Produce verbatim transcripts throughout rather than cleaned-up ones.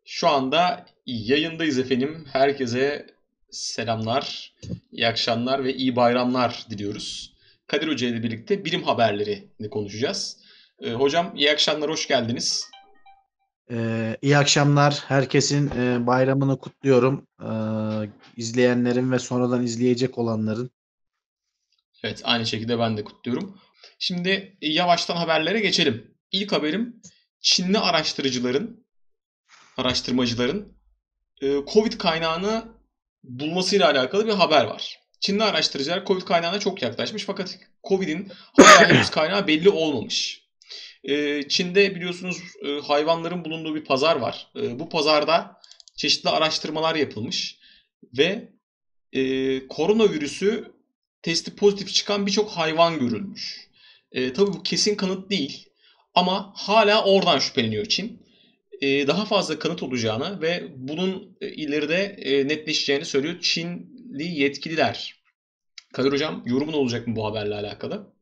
Şu anda yayındayız efendim. Herkese selamlar, iyi akşamlar ve iyi bayramlar diliyoruz. Kadir Hoca ile birlikte bilim haberlerini konuşacağız. Ee, hocam iyi akşamlar, hoş geldiniz. Ee, iyi akşamlar. Herkesin e, bayramını kutluyorum. Ee, izleyenlerin ve sonradan izleyecek olanların. Evet, aynı şekilde ben de kutluyorum. Şimdi yavaştan haberlere geçelim. İlk haberim Çinli araştırıcıların, araştırmacıların e, Covid kaynağını bulmasıyla alakalı bir haber var. Çinli araştırıcılar Covid kaynağına çok yaklaşmış fakat Covid'in hala henüz kaynağı belli olmamış. E, Çin'de biliyorsunuz e, hayvanların bulunduğu bir pazar var. E, bu pazarda çeşitli araştırmalar yapılmış ve e, koronavirüsü testi pozitif çıkan birçok hayvan görülmüş. E, tabii bu kesin kanıt değil ama hala oradan şüpheleniyor Çin. E, daha fazla kanıt olacağını ve bunun e, ileride e, netleşeceğini söylüyor Çinli yetkililer. Kadir Hocam, yorumun olacak mı bu haberle alakalı?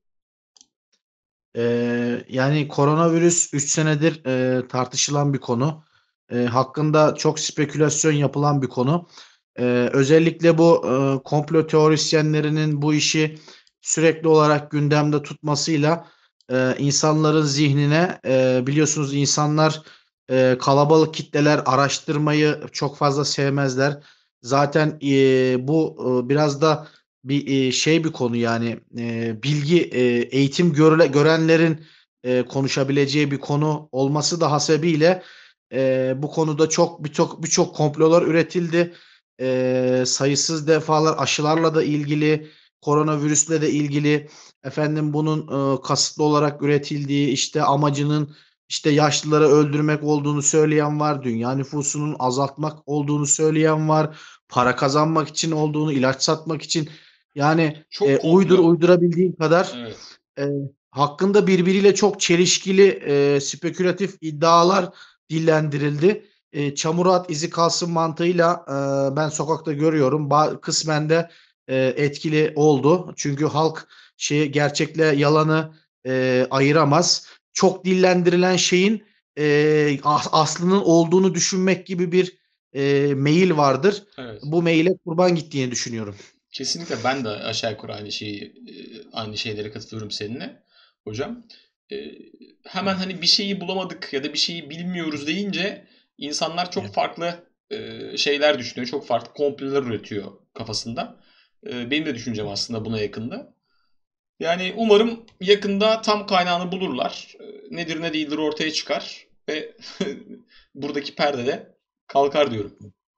Ee, yani koronavirüs üç senedir e, tartışılan bir konu. E, hakkında çok spekülasyon yapılan bir konu. E, özellikle bu e, komplo teorisyenlerinin bu işi sürekli olarak gündemde tutmasıyla e, insanların zihnine e, biliyorsunuz insanlar e, kalabalık kitleler araştırmayı çok fazla sevmezler. Zaten e, bu e, biraz da bir e, şey bir konu yani e, bilgi e, eğitim görüle, görenlerin e, konuşabileceği bir konu olması da hasebiyle e, bu konuda çok birçok birçok komplolar üretildi. E, sayısız defalar aşılarla da ilgili, koronavirüsle de ilgili efendim bunun e, kasıtlı olarak üretildiği işte amacının işte yaşlıları öldürmek olduğunu söyleyen var. Dünya nüfusunun azaltmak olduğunu söyleyen var. Para kazanmak için olduğunu, ilaç satmak için yani e, Çok uydur komplo. uydurabildiğin kadar Evet. e, hakkında birbiriyle çok çelişkili e, spekülatif iddialar dillendirildi. E, çamur at izi kalsın mantığıyla e, ben sokakta görüyorum. Ba- kısmen de e, etkili oldu. Çünkü halk şeyi gerçekle yalanı e, ayıramaz. Çok dillendirilen şeyin e, as- aslının olduğunu düşünmek gibi bir e, meyil vardır. Evet. Bu meyle kurban gittiğini düşünüyorum. Kesinlikle ben de aşağı yukarı aynı şeyi e, aynı şeylere katılıyorum seninle hocam. E, Hemen hani bir şeyi bulamadık ya da bir şeyi bilmiyoruz deyince insanlar çok Evet. farklı e, şeyler düşünüyor. Çok farklı komplolar üretiyor kafasında. E, Benim de düşüncem aslında buna yakında. Yani umarım yakında tam kaynağını bulurlar. E, Nedir ne değildir ortaya çıkar ve buradaki perde de kalkar diyorum.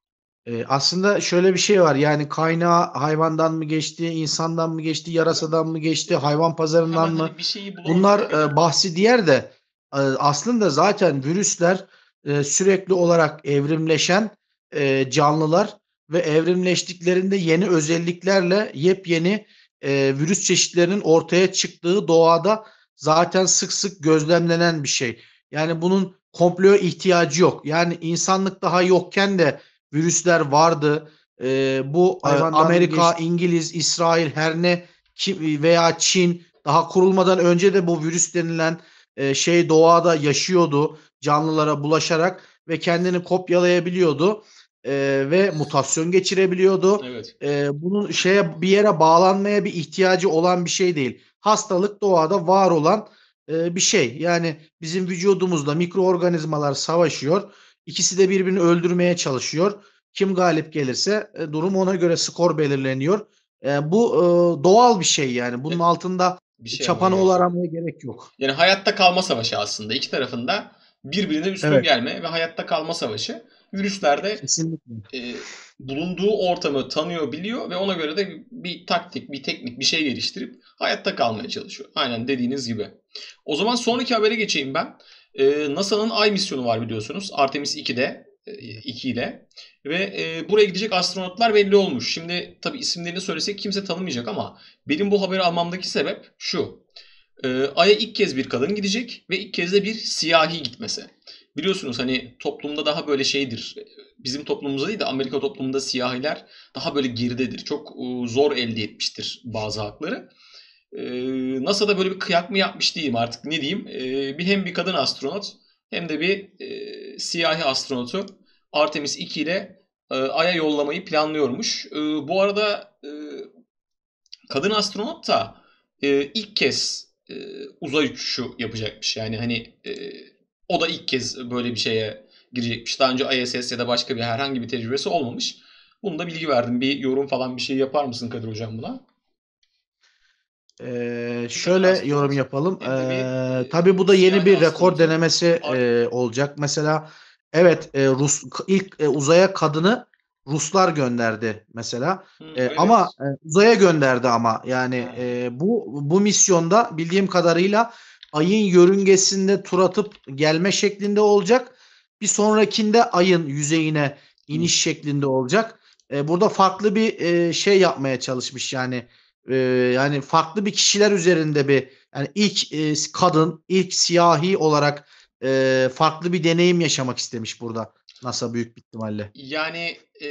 Ee, aslında şöyle bir şey var. Yani kaynağı hayvandan mı geçti, insandan mı geçti, Hocam yarasadan mı geçti, işte hayvan pazarından hemen mı? hani bir şeyi bulamadık Bunlar ya da e, bahsi diğer de e, aslında zaten virüsler e, sürekli olarak evrimleşen e, canlılar ve evrimleştiklerinde yeni özelliklerle yepyeni e, virüs çeşitlerinin ortaya çıktığı doğada zaten sık sık gözlemlenen bir şey. Yani bunun komploya ihtiyacı yok. Yani insanlık daha yokken de virüsler vardı. E, bu e, hayvandan mı Amerika, geçti? İngiliz, İsrail her ne kim veya Çin daha kurulmadan önce de bu virüs denilen e, şey doğada yaşıyordu canlılara bulaşarak ve kendini kopyalayabiliyordu e, ve mutasyon geçirebiliyordu. Evet. E, bunun şeye bir yere bağlanmaya bir ihtiyacı olan bir şey değil. Hastalık doğada var olan e, bir şey. Yani bizim vücudumuzda mikroorganizmalar savaşıyor. İkisi de birbirini öldürmeye çalışıyor. Kim galip gelirse e, durum ona göre skor belirleniyor. E, bu e, doğal bir şey yani. Ya, Bunun altında bir şey yapmaya çapanoğlu gerek yok. aramaya gerek yok. Yani hayatta kalma savaşı aslında. İki tarafında birbirine üstün Evet, gelme ve hayatta kalma savaşı. Virüsler de kesinlikle. e, bulunduğu ortamı tanıyor, biliyor ve ona göre de bir taktik, bir teknik, bir şey geliştirip hayatta kalmaya çalışıyor. Aynen dediğiniz gibi. O zaman sonraki habere geçeyim ben. E, NASA'nın Ay misyonu var biliyorsunuz. Artemis ikide, e, iki ile. Ve e, buraya gidecek astronotlar belli olmuş. Şimdi tabii isimlerini söylesek kimse tanımayacak ama benim bu haberi almamdaki sebep şu. Ee, Ay'a ilk kez bir kadın gidecek ve ilk kez de bir siyahi gitmesi. Biliyorsunuz hani toplumda daha böyle şeydir. Bizim toplumumuzda değil de Amerika toplumunda siyahiler daha böyle geridedir. Çok e, zor elde etmiştir bazı hakları. Ee, NASA'da böyle bir kıyak mı yapmış diyeyim artık ne diyeyim. Ee, bir hem bir kadın astronot hem de bir e, siyahi astronotu Artemis iki ile e, Ay'a yollamayı planlıyormuş. E, bu arada e, kadın astronot da e, ilk kez e, uzay uçuşu yapacakmış. Yani hani e, o da ilk kez böyle bir şeye girecekmiş. Daha önce I S S ya da başka bir herhangi bir tecrübesi olmamış. Bunu da bilgi verdim. Bir yorum falan bir şey yapar mısın Kadir Hocam buna? Ee, Bir kadın şöyle yorum astronot yapalım. hem de bir Ee, tabii bu e, da yeni siyahi bir rekor astronotun denemesi art... e, olacak. Mesela evet, e, Rus ilk e, uzaya kadını Ruslar gönderdi mesela. Hı, E, ama evet. e, uzaya gönderdi ama yani Ha. e, bu bu misyonda bildiğim kadarıyla Ay'ın yörüngesinde tur atıp gelme şeklinde olacak. Bir sonrakinde Ay'ın yüzeyine iniş İniş. şeklinde olacak. E, burada farklı bir e, şey yapmaya çalışmış yani. Ee, yani farklı bir kişiler üzerinde bir yani ilk e, kadın, ilk siyahi olarak e, farklı bir deneyim yaşamak istemiş burada NASA büyük bir ihtimalle. Yani e,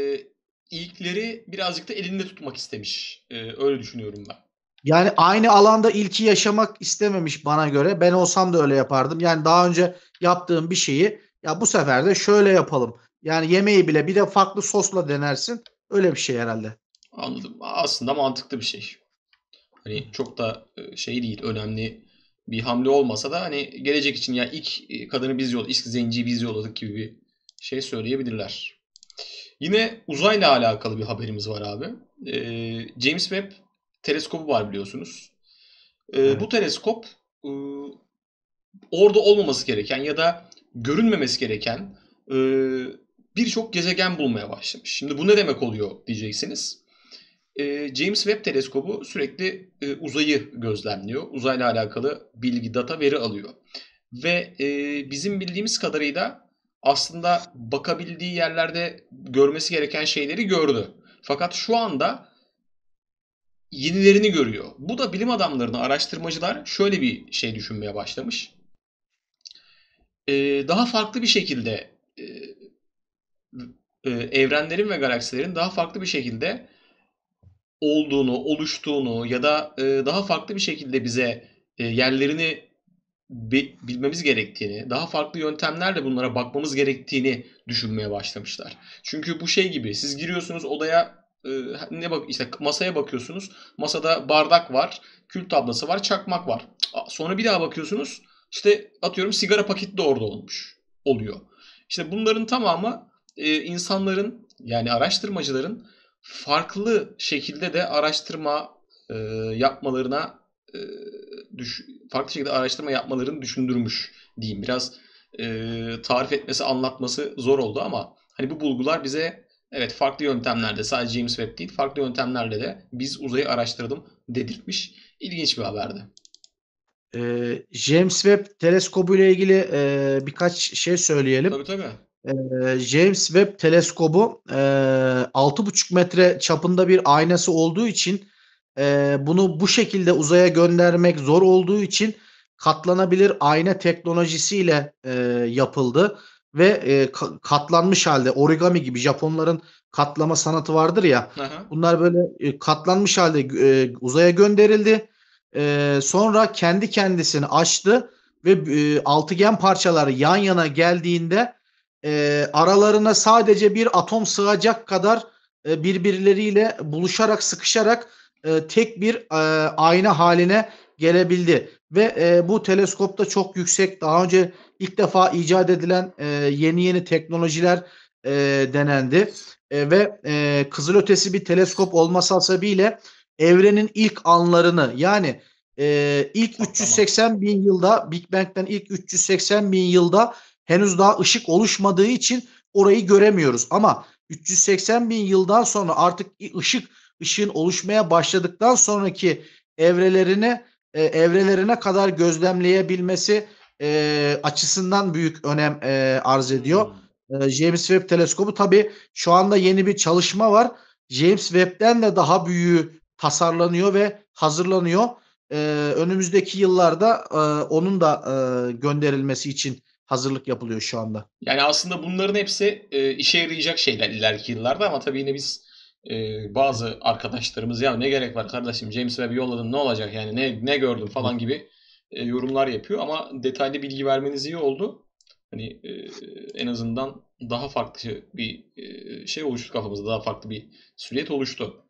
ilkleri birazcık da elinde tutmak istemiş. E, öyle düşünüyorum ben. Yani aynı alanda ilki yaşamak istememiş bana göre. Ben olsam da öyle yapardım. Yani daha önce yaptığım bir şeyi ya bu sefer de şöyle yapalım. Yani yemeği bile bir de farklı sosla denersin. Öyle bir şey herhalde. Anladım. Aslında mantıklı bir şey. Hani çok da e, şey değil, önemli bir hamle olmasa da hani gelecek için ya ilk e, kadını biz yolladık, ilk zenciyi biz yolladık gibi bir şey söyleyebilirler. Yine uzayla alakalı bir haberimiz var abi. Ee, James Webb teleskobu var biliyorsunuz. Ee, bu Evet. teleskop e, orada olmaması gereken ya da görünmemesi gereken e, birçok gezegen bulmaya başlamış. Şimdi bu ne demek oluyor diyeceksiniz. E, James Webb teleskobu sürekli e, uzayı gözlemliyor. Uzayla alakalı bilgi, data, veri alıyor. Ve e, bizim bildiğimiz kadarıyla aslında bakabildiği yerlerde görmesi gereken şeyleri gördü. Fakat şu anda yenilerini görüyor. Bu da bilim adamlarını, araştırmacılar şöyle bir şey düşünmeye başlamış. E, daha farklı bir şekilde e, e, evrenlerin ve galaksilerin daha farklı bir şekilde olduğunu, oluştuğunu ya da e, daha farklı bir şekilde bize e, yerlerini bilmemiz gerektiğini, daha farklı yöntemlerle bunlara bakmamız gerektiğini düşünmeye başlamışlar. Çünkü bu şey gibi, siz giriyorsunuz odaya, e, ne bak işte masaya bakıyorsunuz. Masada bardak var, kül tablası var, çakmak var. Sonra bir daha bakıyorsunuz. İşte atıyorum sigara paketi de orada olmuş oluyor. İşte bunların tamamı e, insanların yani araştırmacıların farklı şekilde de araştırma e, yapmalarına e, düş, farklı şekilde araştırma yapmalarını düşündürmüş diyeyim. Biraz e, tarif etmesi, anlatması zor oldu ama hani bu bulgular bize evet farklı yöntemlerde sadece James Webb değil farklı yöntemlerle de biz uzayı araştırdım dedirtmiş. İlginç bir haberdi. Ee, James Webb teleskobu ile ilgili e, birkaç şey söyleyelim. Tabii tabii. Ee, James Webb teleskobu e, altı buçuk metre çapında bir aynası olduğu için e, bunu bu şekilde uzaya göndermek zor olduğu için katlanabilir ayna teknolojisiyle e, yapıldı ve e, ka- katlanmış halde origami gibi Japonların katlama sanatı vardır ya, Aha. bunlar böyle e, katlanmış halde e, uzaya gönderildi. E, sonra kendi kendisini açtı ve e, altıgen parçaları yan yana geldiğinde e, aralarına sadece bir atom sığacak kadar e, birbirleriyle buluşarak, sıkışarak e, tek bir e, ayna haline gelebildi. Ve e, bu teleskopta çok yüksek, daha önce ilk defa icat edilen e, yeni yeni teknolojiler e, denendi. E, ve e, kızılötesi bir teleskop olması hasebiyle evrenin ilk anlarını yani e, ilk Patlama. üç yüz seksen bin yılda Big Bang'den ilk üç yüz seksen bin yılda henüz daha ışık oluşmadığı için orayı göremiyoruz. Ama üç yüz seksen bin yıldan sonra artık ışık ışığın oluşmaya başladıktan sonraki evrelerini e, evrelerine kadar gözlemleyebilmesi e, açısından büyük önem e, arz ediyor. Hmm. E, James Webb teleskobu tabii şu anda yeni bir çalışma var. James Webb'den de daha büyüğü tasarlanıyor ve hazırlanıyor. E, önümüzdeki yıllarda e, onun da e, gönderilmesi için hazırlık yapılıyor şu anda. Yani aslında bunların hepsi e, işe yarayacak şeyler ileriki yıllarda ama tabii yine biz e, bazı arkadaşlarımız ya ne gerek var kardeşim James Webb'i yolladın ne olacak yani ne ne gördün Evet. falan gibi e, yorumlar yapıyor ama detaylı bilgi vermeniz iyi oldu. Hani e, en azından daha farklı bir e, şey oluştu kafamızda. Daha farklı bir silüet oluştu.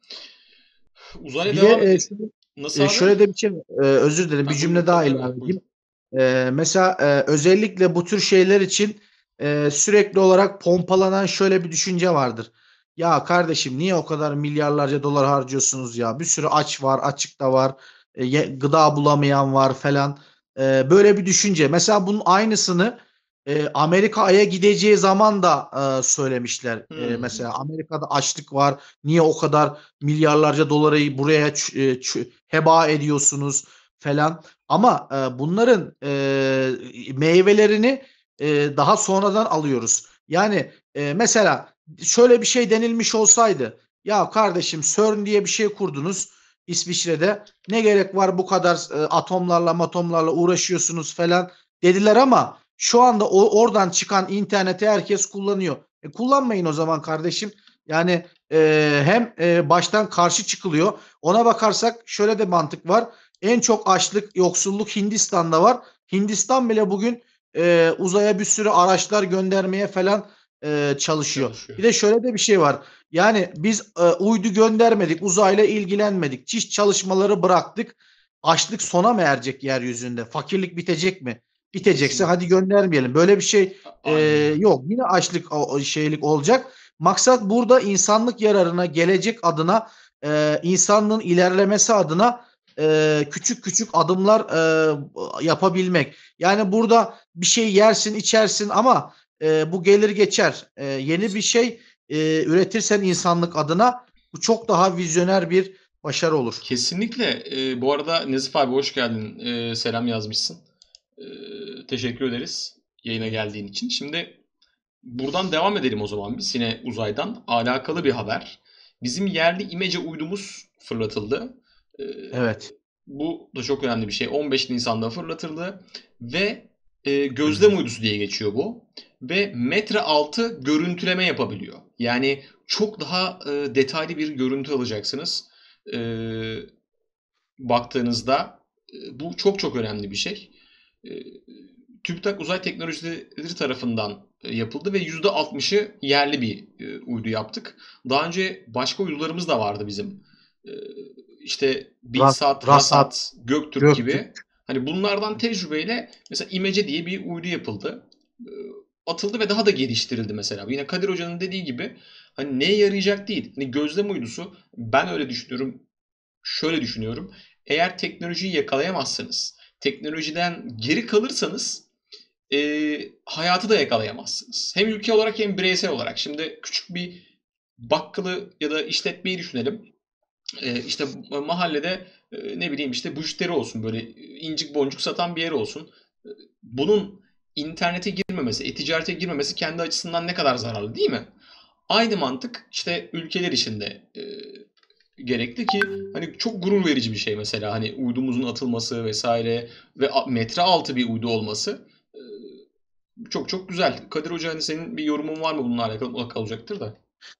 Uzayla Bir de devam e, e, şöyle, nasıl e, abi? şöyle de bir şey var. E, özür dilerim, bir Ha, buyur buyur, cümle tabii daha tabii ilave buyur. edeyim. E, mesela e, özellikle bu tür şeyler için e, sürekli olarak pompalanan şöyle bir düşünce vardır. Ya kardeşim, niye o kadar milyarlarca dolar harcıyorsunuz ya? Bir sürü aç var, açıkta var, e, ye- gıda bulamayan var falan. E, böyle bir düşünce. Mesela bunun aynısını e, Amerika Ay'a gideceği zaman da e, söylemişler. E, Hmm. mesela Amerika'da açlık var. Niye o kadar milyarlarca doları buraya ç- e, ç- heba ediyorsunuz falan. Ama e, bunların e, meyvelerini e, daha sonradan alıyoruz. Yani e, mesela şöyle bir şey denilmiş olsaydı, ya kardeşim CERN diye bir şey kurdunuz İsviçre'de, ne gerek var bu kadar e, atomlarla matomlarla uğraşıyorsunuz falan dediler, ama şu anda o, oradan çıkan interneti herkes kullanıyor. E, kullanmayın o zaman kardeşim. Yani e, hem e, baştan karşı çıkılıyor. Ona bakarsak şöyle de mantık var. En çok açlık, yoksulluk Hindistan'da var. Hindistan bile bugün e, uzaya bir sürü araçlar göndermeye falan e, çalışıyor. Çalışıyor. Bir de şöyle de bir şey var. Yani biz e, uydu göndermedik, uzayla ilgilenmedik, çiş çalışmaları bıraktık. Açlık sona mı erecek yeryüzünde? Fakirlik bitecek mi? Bitecekse Kesinlikle. hadi göndermeyelim. Böyle bir şey A- e, Aynen öyle. yok. Yine açlık o, o şeylik olacak. Maksat burada insanlık yararına, gelecek adına, e, insanlığın ilerlemesi adına e, küçük küçük adımlar e, yapabilmek. Yani burada bir şey yersin, içersin, ama e, bu gelir geçer. E, yeni bir şey e, üretirsen insanlık adına, bu çok daha vizyoner bir başarı olur. Kesinlikle. Ee, bu arada Nezif abi hoş geldin. Ee, selam yazmışsın. Ee, teşekkür ederiz yayına geldiğin için. Şimdi buradan devam edelim o zaman biz yine uzaydan. Alakalı bir haber. Bizim yerli imece uydumuz fırlatıldı. Ee, Evet. bu da çok önemli bir şey. on beş Nisan'da fırlatıldı ve e, gözlem uydusu diye geçiyor bu. Ve metre altı görüntüleme yapabiliyor. Yani çok daha e, detaylı bir görüntü alacaksınız. E, baktığınızda e, bu çok çok önemli bir şey. E, TÜBİTAK Uzay Teknolojileri tarafından e, yapıldı ve yüzde altmışı yerli bir e, uydu yaptık. Daha önce başka uydularımız da vardı bizim. E, işte Ras, Bilsat, Rasat, Rasat, Göktürk gibi. Göktürk. Hani bunlardan tecrübeyle mesela İmece diye bir uydu yapıldı. E, atıldı ve daha da geliştirildi mesela. Yine Kadir Hoca'nın dediği gibi hani neye yarayacak değil. Hani gözlem uydusu, ben öyle düşünüyorum. Şöyle düşünüyorum. Eğer teknolojiyi yakalayamazsanız, teknolojiden geri kalırsanız e, hayatı da yakalayamazsınız. Hem ülke olarak hem bireysel olarak. Şimdi küçük bir bakkalı ya da işletmeyi düşünelim. E, işte mahallede e, ne bileyim işte bujiteri olsun, böyle incik boncuk satan bir yer olsun. E, bunun internete girmemesi, e-ticarete girmemesi kendi açısından ne kadar zararlı değil mi? Aynı mantık işte ülkeler içinde e, gerekli ki hani çok gurur verici bir şey mesela hani uydumuzun atılması vesaire ve metre altı bir uydu olması e, çok çok güzel. Kadir Hoca hani senin bir yorumun var mı bununla alakalı? Mutlaka olacaktır da.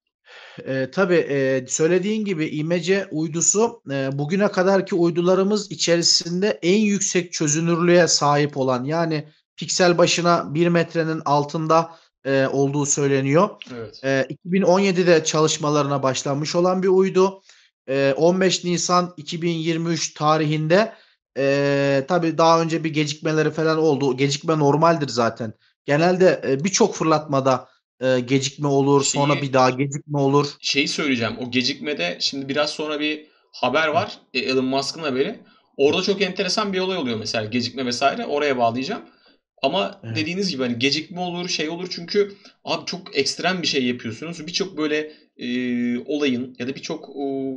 E, tabii e, söylediğin gibi İmece uydusu e, bugüne kadarki uydularımız içerisinde en yüksek çözünürlüğe sahip olan, yani piksel başına bir metrenin altında e, olduğu söyleniyor. Evet. E, iki bin on yedide çalışmalarına başlanmış olan bir uydu. E, on beş Nisan iki bin yirmi üç tarihinde e, tabii daha önce bir gecikmeleri falan oldu. Gecikme normaldir zaten. Genelde e, birçok fırlatmada e, gecikme olur, sonra bir Şeyi daha gecikme olur. şeyi söyleyeceğim. O gecikmede şimdi biraz sonra bir haber var. E, Elon Musk'ın haberi. Orada çok enteresan bir olay oluyor mesela gecikme vesaire. Oraya bağlayacağım. Ama Evet. dediğiniz gibi hani gecikme olur, şey olur çünkü abi çok ekstrem bir şey yapıyorsunuz. Birçok böyle e, olayın ya da birçok o,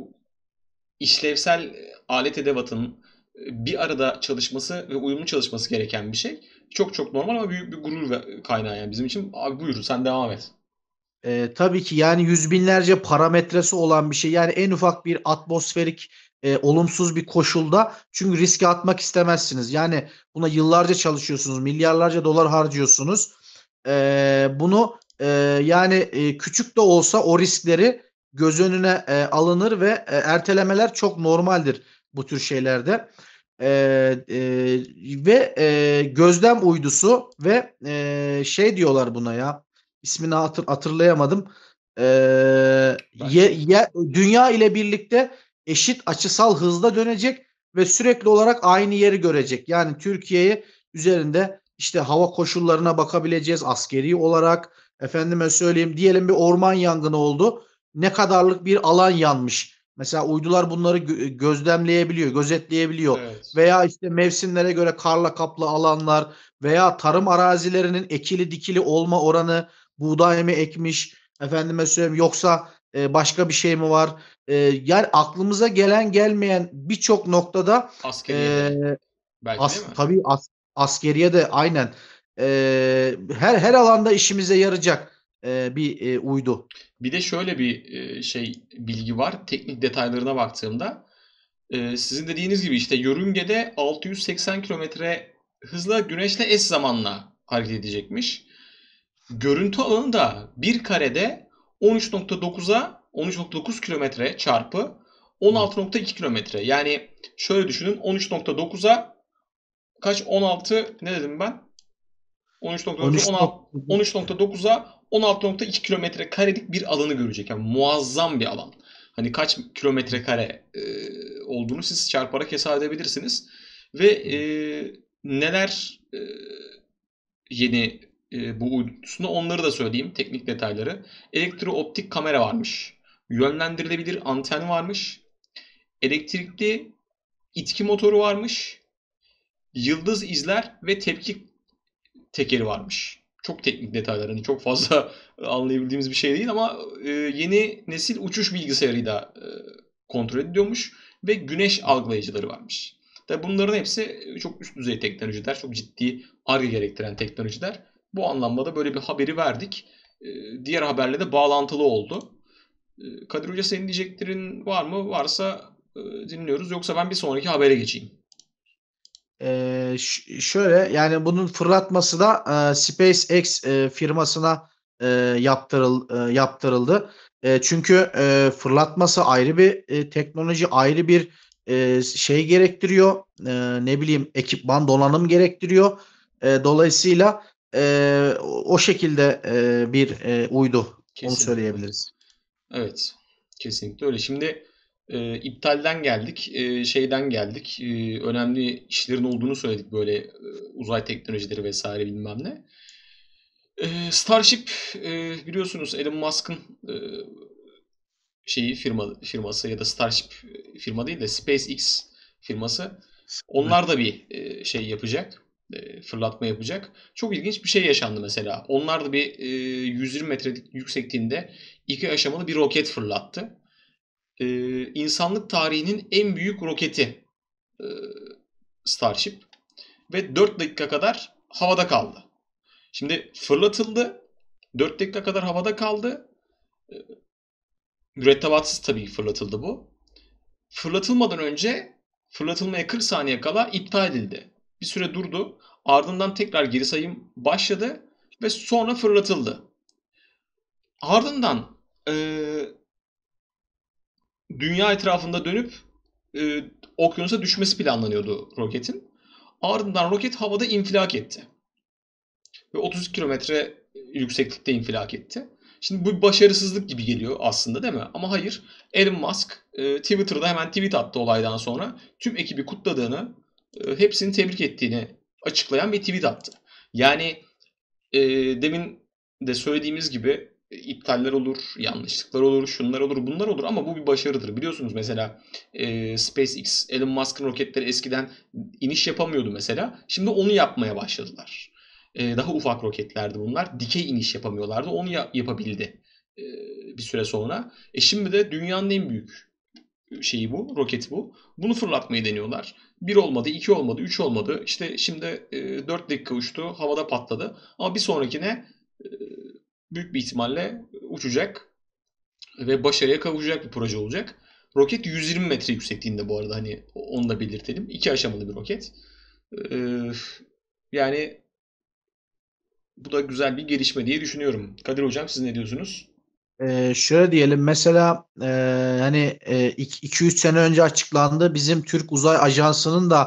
işlevsel alet edevatın e, bir arada çalışması ve uyumlu çalışması gereken bir şey. Çok çok normal ama büyük bir gurur ve- kaynağı yani bizim için. Abi buyur sen devam et. Ee, tabii ki, yani yüz binlerce parametresi olan bir şey. Yani en ufak bir atmosferik e, olumsuz bir koşulda, çünkü riske atmak istemezsiniz. Yani buna yıllarca çalışıyorsunuz, milyarlarca dolar harcıyorsunuz. Ee, bunu e, yani e, küçük de olsa o riskleri göz önüne e, alınır ve e, ertelemeler çok normaldir bu tür şeylerde. E, e, ve e, gözlem uydusu ve e, şey diyorlar buna ya, ismini hatır, hatırlayamadım. E, Ben ye, ye, dünya ile birlikte eşit açısal hızla dönecek ve sürekli olarak aynı yeri görecek. Yani Türkiye'yi üzerinde işte hava koşullarına bakabileceğiz askeri olarak. Efendime söyleyeyim, diyelim bir orman yangını oldu. Ne kadarlık bir alan yanmış. Mesela uydular bunları gö- gözlemleyebiliyor, gözetleyebiliyor. evet. Veya işte mevsimlere göre karla kaplı alanlar veya tarım arazilerinin ekili dikili olma oranı, buğday mı ekmiş, efendime söyleyeyim, yoksa e, başka bir şey mi var? E, yani aklımıza gelen gelmeyen birçok noktada Askeriye e, de belki değil as, mi? tabii as, askeriye de aynen e, her her alanda işimize yarayacak e, bir e, uydu. Bir de şöyle bir e, şey bilgi var. Teknik detaylarına baktığımda e, sizin dediğiniz gibi işte yörüngede altı yüz seksen kilometre hızla güneşle eş zamanla hareket edecekmiş. Görüntü alanı da bir karede on üç nokta dokuza on üç nokta dokuz kilometre çarpı on altı nokta iki kilometre. Yani şöyle düşünün, on üç nokta dokuza kaç, on altı ne dedim ben? on üç on üç nokta dokuza on üç nokta dokuza on altı nokta iki kilometre karelik bir alanı görecek. Yani muazzam bir alan. Hani kaç kilometre kare e, olduğunu siz çarparak hesap edebilirsiniz. Ve e, neler e, yeni e, bu uydusunda onları da söyleyeyim. Teknik detayları. Elektrooptik kamera varmış. Yönlendirilebilir anten varmış. Elektrikli itki motoru varmış. Yıldız izler ve tepki tekeri varmış. Çok teknik detaylar. Hani çok fazla anlayabildiğimiz bir şey değil ama e, yeni nesil uçuş bilgisayarıyla e, kontrol ediliyormuş ve güneş algılayıcıları varmış. Tabi bunların hepsi çok üst düzey teknolojiler, çok ciddi Ar-Ge gerektiren teknolojiler. Bu anlamda da böyle bir haberi verdik. E, diğer haberle de bağlantılı oldu. E, Kadir Hoca, senin diyeceklerin var mı? Varsa e, dinliyoruz. Yoksa ben bir sonraki habere geçeyim. Ee, ş- şöyle, yani bunun fırlatması da e, SpaceX e, firmasına e, yaptırıl e, yaptırıldı. E, çünkü e, fırlatması ayrı bir e, teknoloji, ayrı bir e, şey gerektiriyor. E, ne bileyim, ekipman, donanım gerektiriyor. E, dolayısıyla e, o o şekilde e, bir e, uydu. Onu Kesinlikle. söyleyebiliriz. Evet, kesinlikle öyle. Şimdi e, iptalden geldik, e, şeyden geldik. E, önemli işlerin olduğunu söyledik, böyle e, uzay teknolojileri vesaire bilmem ne. E, Starship, e, biliyorsunuz Elon Musk'ın e, şeyi firma firması ya da Starship e, firma değil de SpaceX firması. Evet. Onlar da bir e, şey yapacak. e, fırlatma yapacak. Çok ilginç bir şey yaşandı mesela. Onlar da bir e, yüz yirmi metrelik yüksekliğinde iki aşamalı bir roket fırlattı. e, insanlık tarihinin en büyük roketi e, Starship ve dört dakika kadar havada kaldı. Şimdi fırlatıldı. dört dakika kadar havada kaldı. E, mürettebatsız tabii fırlatıldı bu. Fırlatılmadan önce fırlatılmaya kırk saniye kala iptal edildi. Bir süre durdu. Ardından tekrar geri sayım başladı ve sonra fırlatıldı. Ardından e, dünya etrafında dönüp e, okyanusa düşmesi planlanıyordu roketin. Ardından roket havada infilak etti. Ve otuz iki kilometre yükseklikte infilak etti. Şimdi bu bir başarısızlık gibi geliyor aslında, değil mi? Ama hayır. Elon Musk e, Twitter'da hemen tweet attı olaydan sonra. Tüm ekibi kutladığını, e, hepsini tebrik ettiğini açıklayan bir tweet attı. Yani e, demin de söylediğimiz gibi e, iptaller olur, yanlışlıklar olur, şunlar olur, bunlar olur ama bu bir başarıdır. Biliyorsunuz mesela e, SpaceX, Elon Musk'ın roketleri eskiden iniş yapamıyordu mesela. Şimdi onu yapmaya başladılar. E, daha ufak roketlerdi bunlar. Dikey iniş yapamıyorlardı. Onu ya- yapabildi e, bir süre sonra. E şimdi de dünyanın en büyük şeyi bu, roketi bu. Bunu fırlatmayı deniyorlar. Bir olmadı, iki olmadı, üç olmadı. İşte şimdi e, dört dakika uçtu, havada patladı. Ama bir sonrakine e, büyük bir ihtimalle uçacak ve başarıya kavuşacak bir proje olacak. Roket yüz yirmi metre yüksekliğinde bu arada, hani onu da belirtelim. İki aşamalı bir roket. E, yani bu da güzel bir gelişme diye düşünüyorum. Kadir Hocam, siz ne diyorsunuz? Ee, şöyle diyelim mesela, e, hani iki üç sene önce açıklandı, bizim Türk Uzay Ajansı'nın da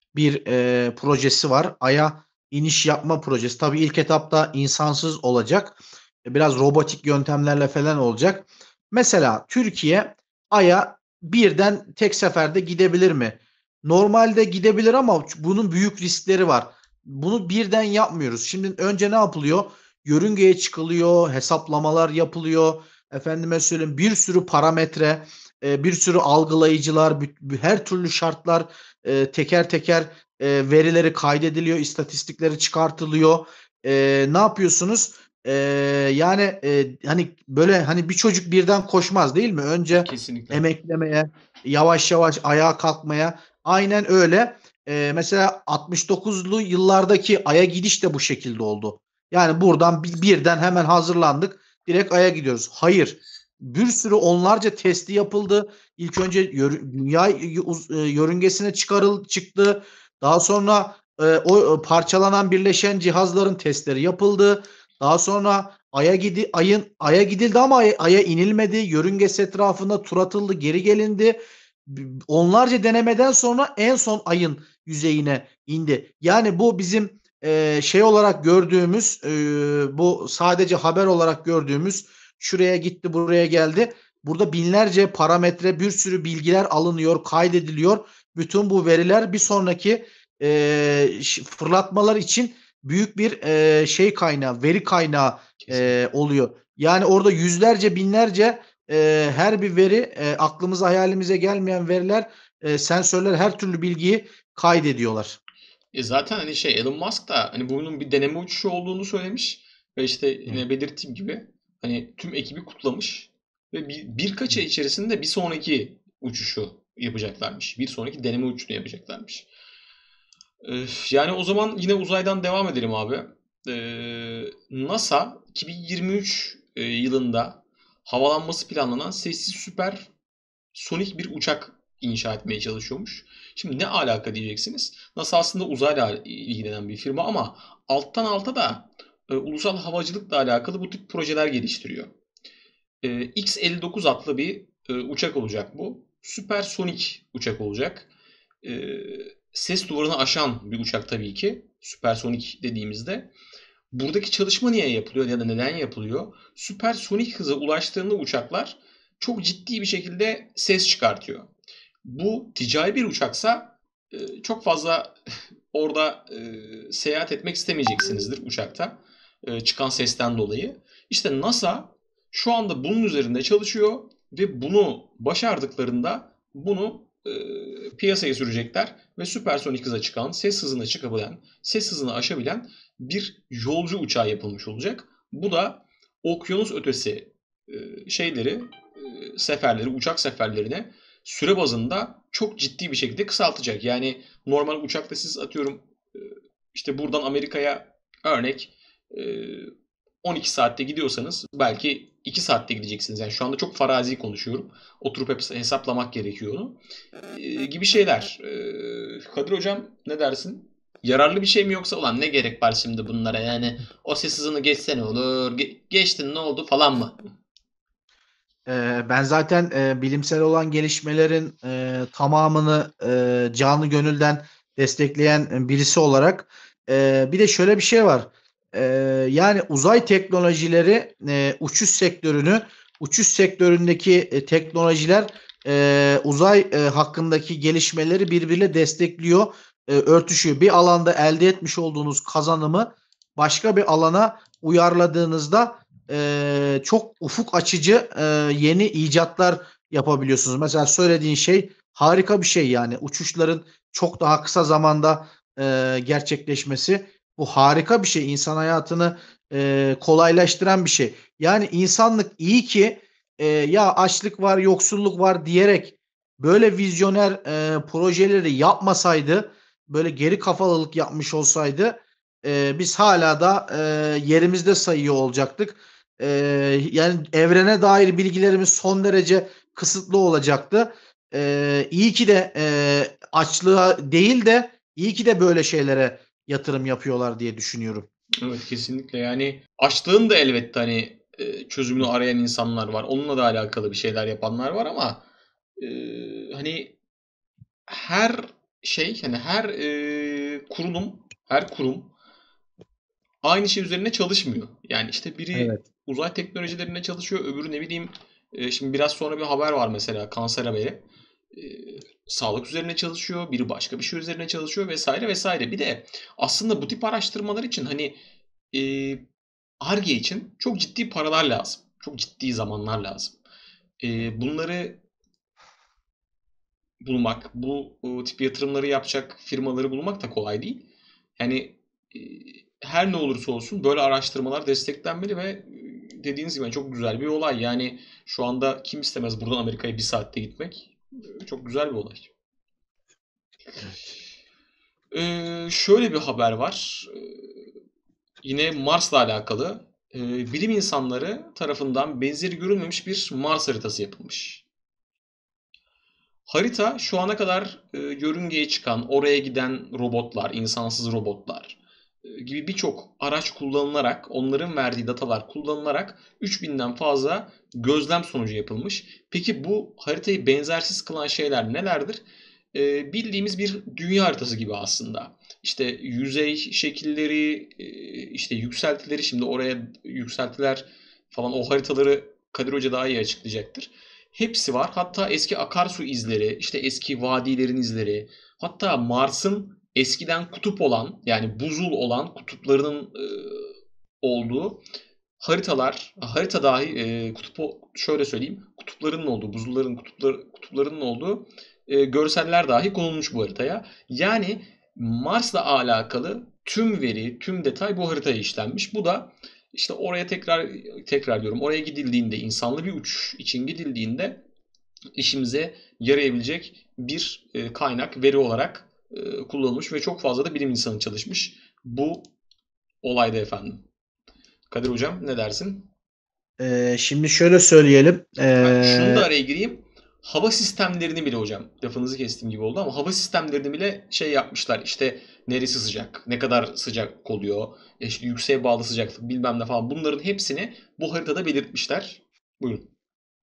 bir e, projesi var. Ay'a iniş yapma projesi. Tabii ilk etapta insansız olacak. E, Biraz robotik yöntemlerle falan olacak. Mesela Türkiye Ay'a birden tek seferde gidebilir mi? Normalde gidebilir ama bunun büyük riskleri var. Bunu birden yapmıyoruz. Şimdi önce ne yapılıyor? Yörüngeye çıkılıyor, hesaplamalar yapılıyor. Efendime söyleyeyim bir sürü parametre, e, bir sürü algılayıcılar, her türlü şartlar e, teker teker e, verileri kaydediliyor, istatistikleri çıkartılıyor. E, ne yapıyorsunuz? E, yani e, hani böyle hani bir çocuk birden koşmaz değil mi? Önce Kesinlikle. emeklemeye, yavaş yavaş ayağa kalkmaya. Aynen öyle. E, mesela altmış dokuzlu yıllardaki Ay'a gidiş de bu şekilde oldu. Yani buradan bir, birden hemen hazırlandık. Direkt Ay'a gidiyoruz. Hayır. Bir sürü onlarca testi yapıldı. İlk önce yörü, dünya yörüngesine çıkarıl çıktı. Daha sonra e, o parçalanan birleşen cihazların testleri yapıldı. Daha sonra Ay'a gidi Ay'ın Ay'a gidildi ama Ay'a, Ay'a inilmedi. Yörüngesi etrafında tur atıldı, geri gelindi. Onlarca denemeden sonra en son Ay'ın yüzeyine indi. Yani bu bizim e, şey olarak gördüğümüz, e, bu sadece haber olarak gördüğümüz şuraya gitti, buraya geldi. Burada binlerce parametre, bir sürü bilgiler alınıyor, kaydediliyor. Bütün bu veriler bir sonraki e, fırlatmalar için büyük bir e, şey kaynağı, veri kaynağı e, Kesinlikle. oluyor. Yani orada yüzlerce, binlerce e, her bir veri, e, aklımıza, hayalimize gelmeyen veriler, e, sensörler her türlü bilgiyi kaydediyorlar. E zaten hani şey Elon Musk da hani bunun bir deneme uçuşu olduğunu söylemiş ve işte Hı. yine belirttiğim gibi hani tüm ekibi kutlamış ve bir, birkaç ay içerisinde bir sonraki uçuşu yapacaklarmış. Bir sonraki deneme uçuşunu yapacaklarmış. Öf, yani o zaman yine uzaydan devam edelim abi. Ee, NASA iki bin yirmi üç e, yılında havalanması planlanan sessiz süper sonik bir uçak inşa etmeye çalışıyormuş. Şimdi ne alaka diyeceksiniz. NASA aslında uzayla ilgilenen bir firma ama alttan alta da e, ulusal havacılıkla alakalı bu tip projeler geliştiriyor. E, X elli dokuz adlı bir e, uçak olacak bu. Süpersonik uçak olacak. E, ses duvarını aşan bir uçak tabii ki. Süpersonik dediğimizde. Buradaki çalışma niye yapılıyor ya da neden yapılıyor? Süpersonik hıza ulaştığında uçaklar çok ciddi bir şekilde ses çıkartıyor. Bu ticari bir uçaksa e, çok fazla orada e, seyahat etmek istemeyeceksinizdir uçakta. E, çıkan sesten dolayı. İşte NASA şu anda bunun üzerinde çalışıyor ve bunu başardıklarında bunu e, piyasaya sürecekler ve süpersonik hıza çıkan, ses hızına çıkabilen, ses hızını aşabilen bir yolcu uçağı yapılmış olacak. Bu da okyanus ötesi e, şeyleri, e, seferleri, uçak seferlerine süre bazında çok ciddi bir şekilde kısaltacak. Yani normal uçakta siz atıyorum e, işte buradan Amerika'ya örnek e, on iki saatte gidiyorsanız belki iki saatte gideceksiniz. Yani şu anda çok farazi konuşuyorum. Oturup hep hesaplamak gerekiyor onu. E, gibi şeyler. E, Kadir Hocam ne dersin? Yararlı bir şey mi yoksa ulan ne gerek var şimdi bunlara yani o ses hızını geçse ne olur Ge- geçtin ne oldu falan mı? Eee, ben zaten eee, bilimsel olan gelişmelerin eee, tamamını eee, canı gönülden destekleyen birisi olarak eee, bir de şöyle bir şey var. Eee, yani uzay teknolojileri eee, uçuş sektörünü, uçuş sektöründeki e, teknolojiler eee, uzay e, hakkındaki gelişmeleri birbiriyle destekliyor, e, örtüşüyor. Bir alanda elde etmiş olduğunuz kazanımı başka bir alana uyarladığınızda eee, çok ufuk açıcı eee, yeni icatlar yapabiliyorsunuz. Mesela söylediğin şey harika bir şey yani. Uçuşların çok daha kısa zamanda eee, gerçekleşmesi bu harika bir şey. İnsan hayatını eee, kolaylaştıran bir şey. Yani insanlık iyi ki eee, ya açlık var, yoksulluk var diyerek böyle vizyoner eee, projeleri yapmasaydı, böyle geri kafalılık yapmış olsaydı eee, biz hala da eee, yerimizde sayıyor olacaktık. Eee, yani evrene dair bilgilerimiz son derece kısıtlı olacaktı. Eee, iyi ki de eee, açlığa değil de iyi ki de böyle şeylere yatırım yapıyorlar diye düşünüyorum. Evet kesinlikle yani açlığın da elbette hani e, çözümünü arayan insanlar var. Onunla da alakalı bir şeyler yapanlar var ama e, hani her şey hani her e, kurulum, her kurum aynı şey üzerine çalışmıyor. Yani işte biri Evet. uzay teknolojilerine çalışıyor, öbürü ne bileyim e, şimdi biraz sonra bir haber var mesela kanser haberi. E, Sağlık üzerine çalışıyor, biri başka bir şey üzerine çalışıyor vesaire vesaire. Bir de aslında bu tip araştırmalar için hani e, Ar-Ge için çok ciddi paralar lazım. Çok ciddi zamanlar lazım. E, bunları bulmak, bu, bu tip yatırımları yapacak firmaları bulmak da kolay değil. Yani e, her ne olursa olsun böyle araştırmalar desteklenmeli ve e, dediğiniz gibi çok güzel bir olay. Yani şu anda kim istemez buradan Amerika'ya bir saatte gitmek? E, Çok güzel bir olay. Evet. Ee, şöyle bir haber var. Ee, yine Mars'la alakalı. Ee, bilim insanları tarafından benzeri görülmemiş bir Mars haritası yapılmış. Harita şu ana kadar e, yörüngeye çıkan, oraya giden robotlar, insansız robotlar e, gibi birçok araç kullanılarak, onların verdiği datalar kullanılarak üç binden fazla gözlem sonucu yapılmış. Peki bu haritayı benzersiz kılan şeyler nelerdir? E, bildiğimiz bir dünya haritası gibi aslında. İşte yüzey şekilleri, e, işte yükseltileri, şimdi oraya yükseltiler falan o haritaları Kadir Hoca daha iyi açıklayacaktır. Hepsi var. Hatta eski akarsu izleri, işte eski vadilerin izleri, hatta Mars'ın eskiden kutup olan yani buzul olan kutuplarının e, olduğu haritalar, harita dahi e, kutup şöyle söyleyeyim, kutuplarının olduğu, buzulların kutuplar, kutuplarının olduğu e, görseller dahi konulmuş bu haritaya. Yani Mars'la alakalı tüm veri, tüm detay bu haritaya işlenmiş. Bu da işte oraya tekrar tekrar diyorum. Oraya gidildiğinde, insanlı bir uçuş için gidildiğinde işimize yarayabilecek bir e, kaynak, veri olarak e, kullanılmış ve çok fazla da bilim insanı çalışmış bu olayda efendim. Kadir hocam ne dersin? Ee, şimdi şöyle söyleyelim. Ha, şunu da Ee, araya gireyim. Hava sistemlerini bile hocam, lafınızı kestiğim gibi oldu ama hava sistemlerini bile şey yapmışlar. İşte neresi sıcak, ne kadar sıcak oluyor, e işte yükseğe bağlı sıcaklık bilmem ne falan. Bunların hepsini bu haritada belirtmişler. Buyurun.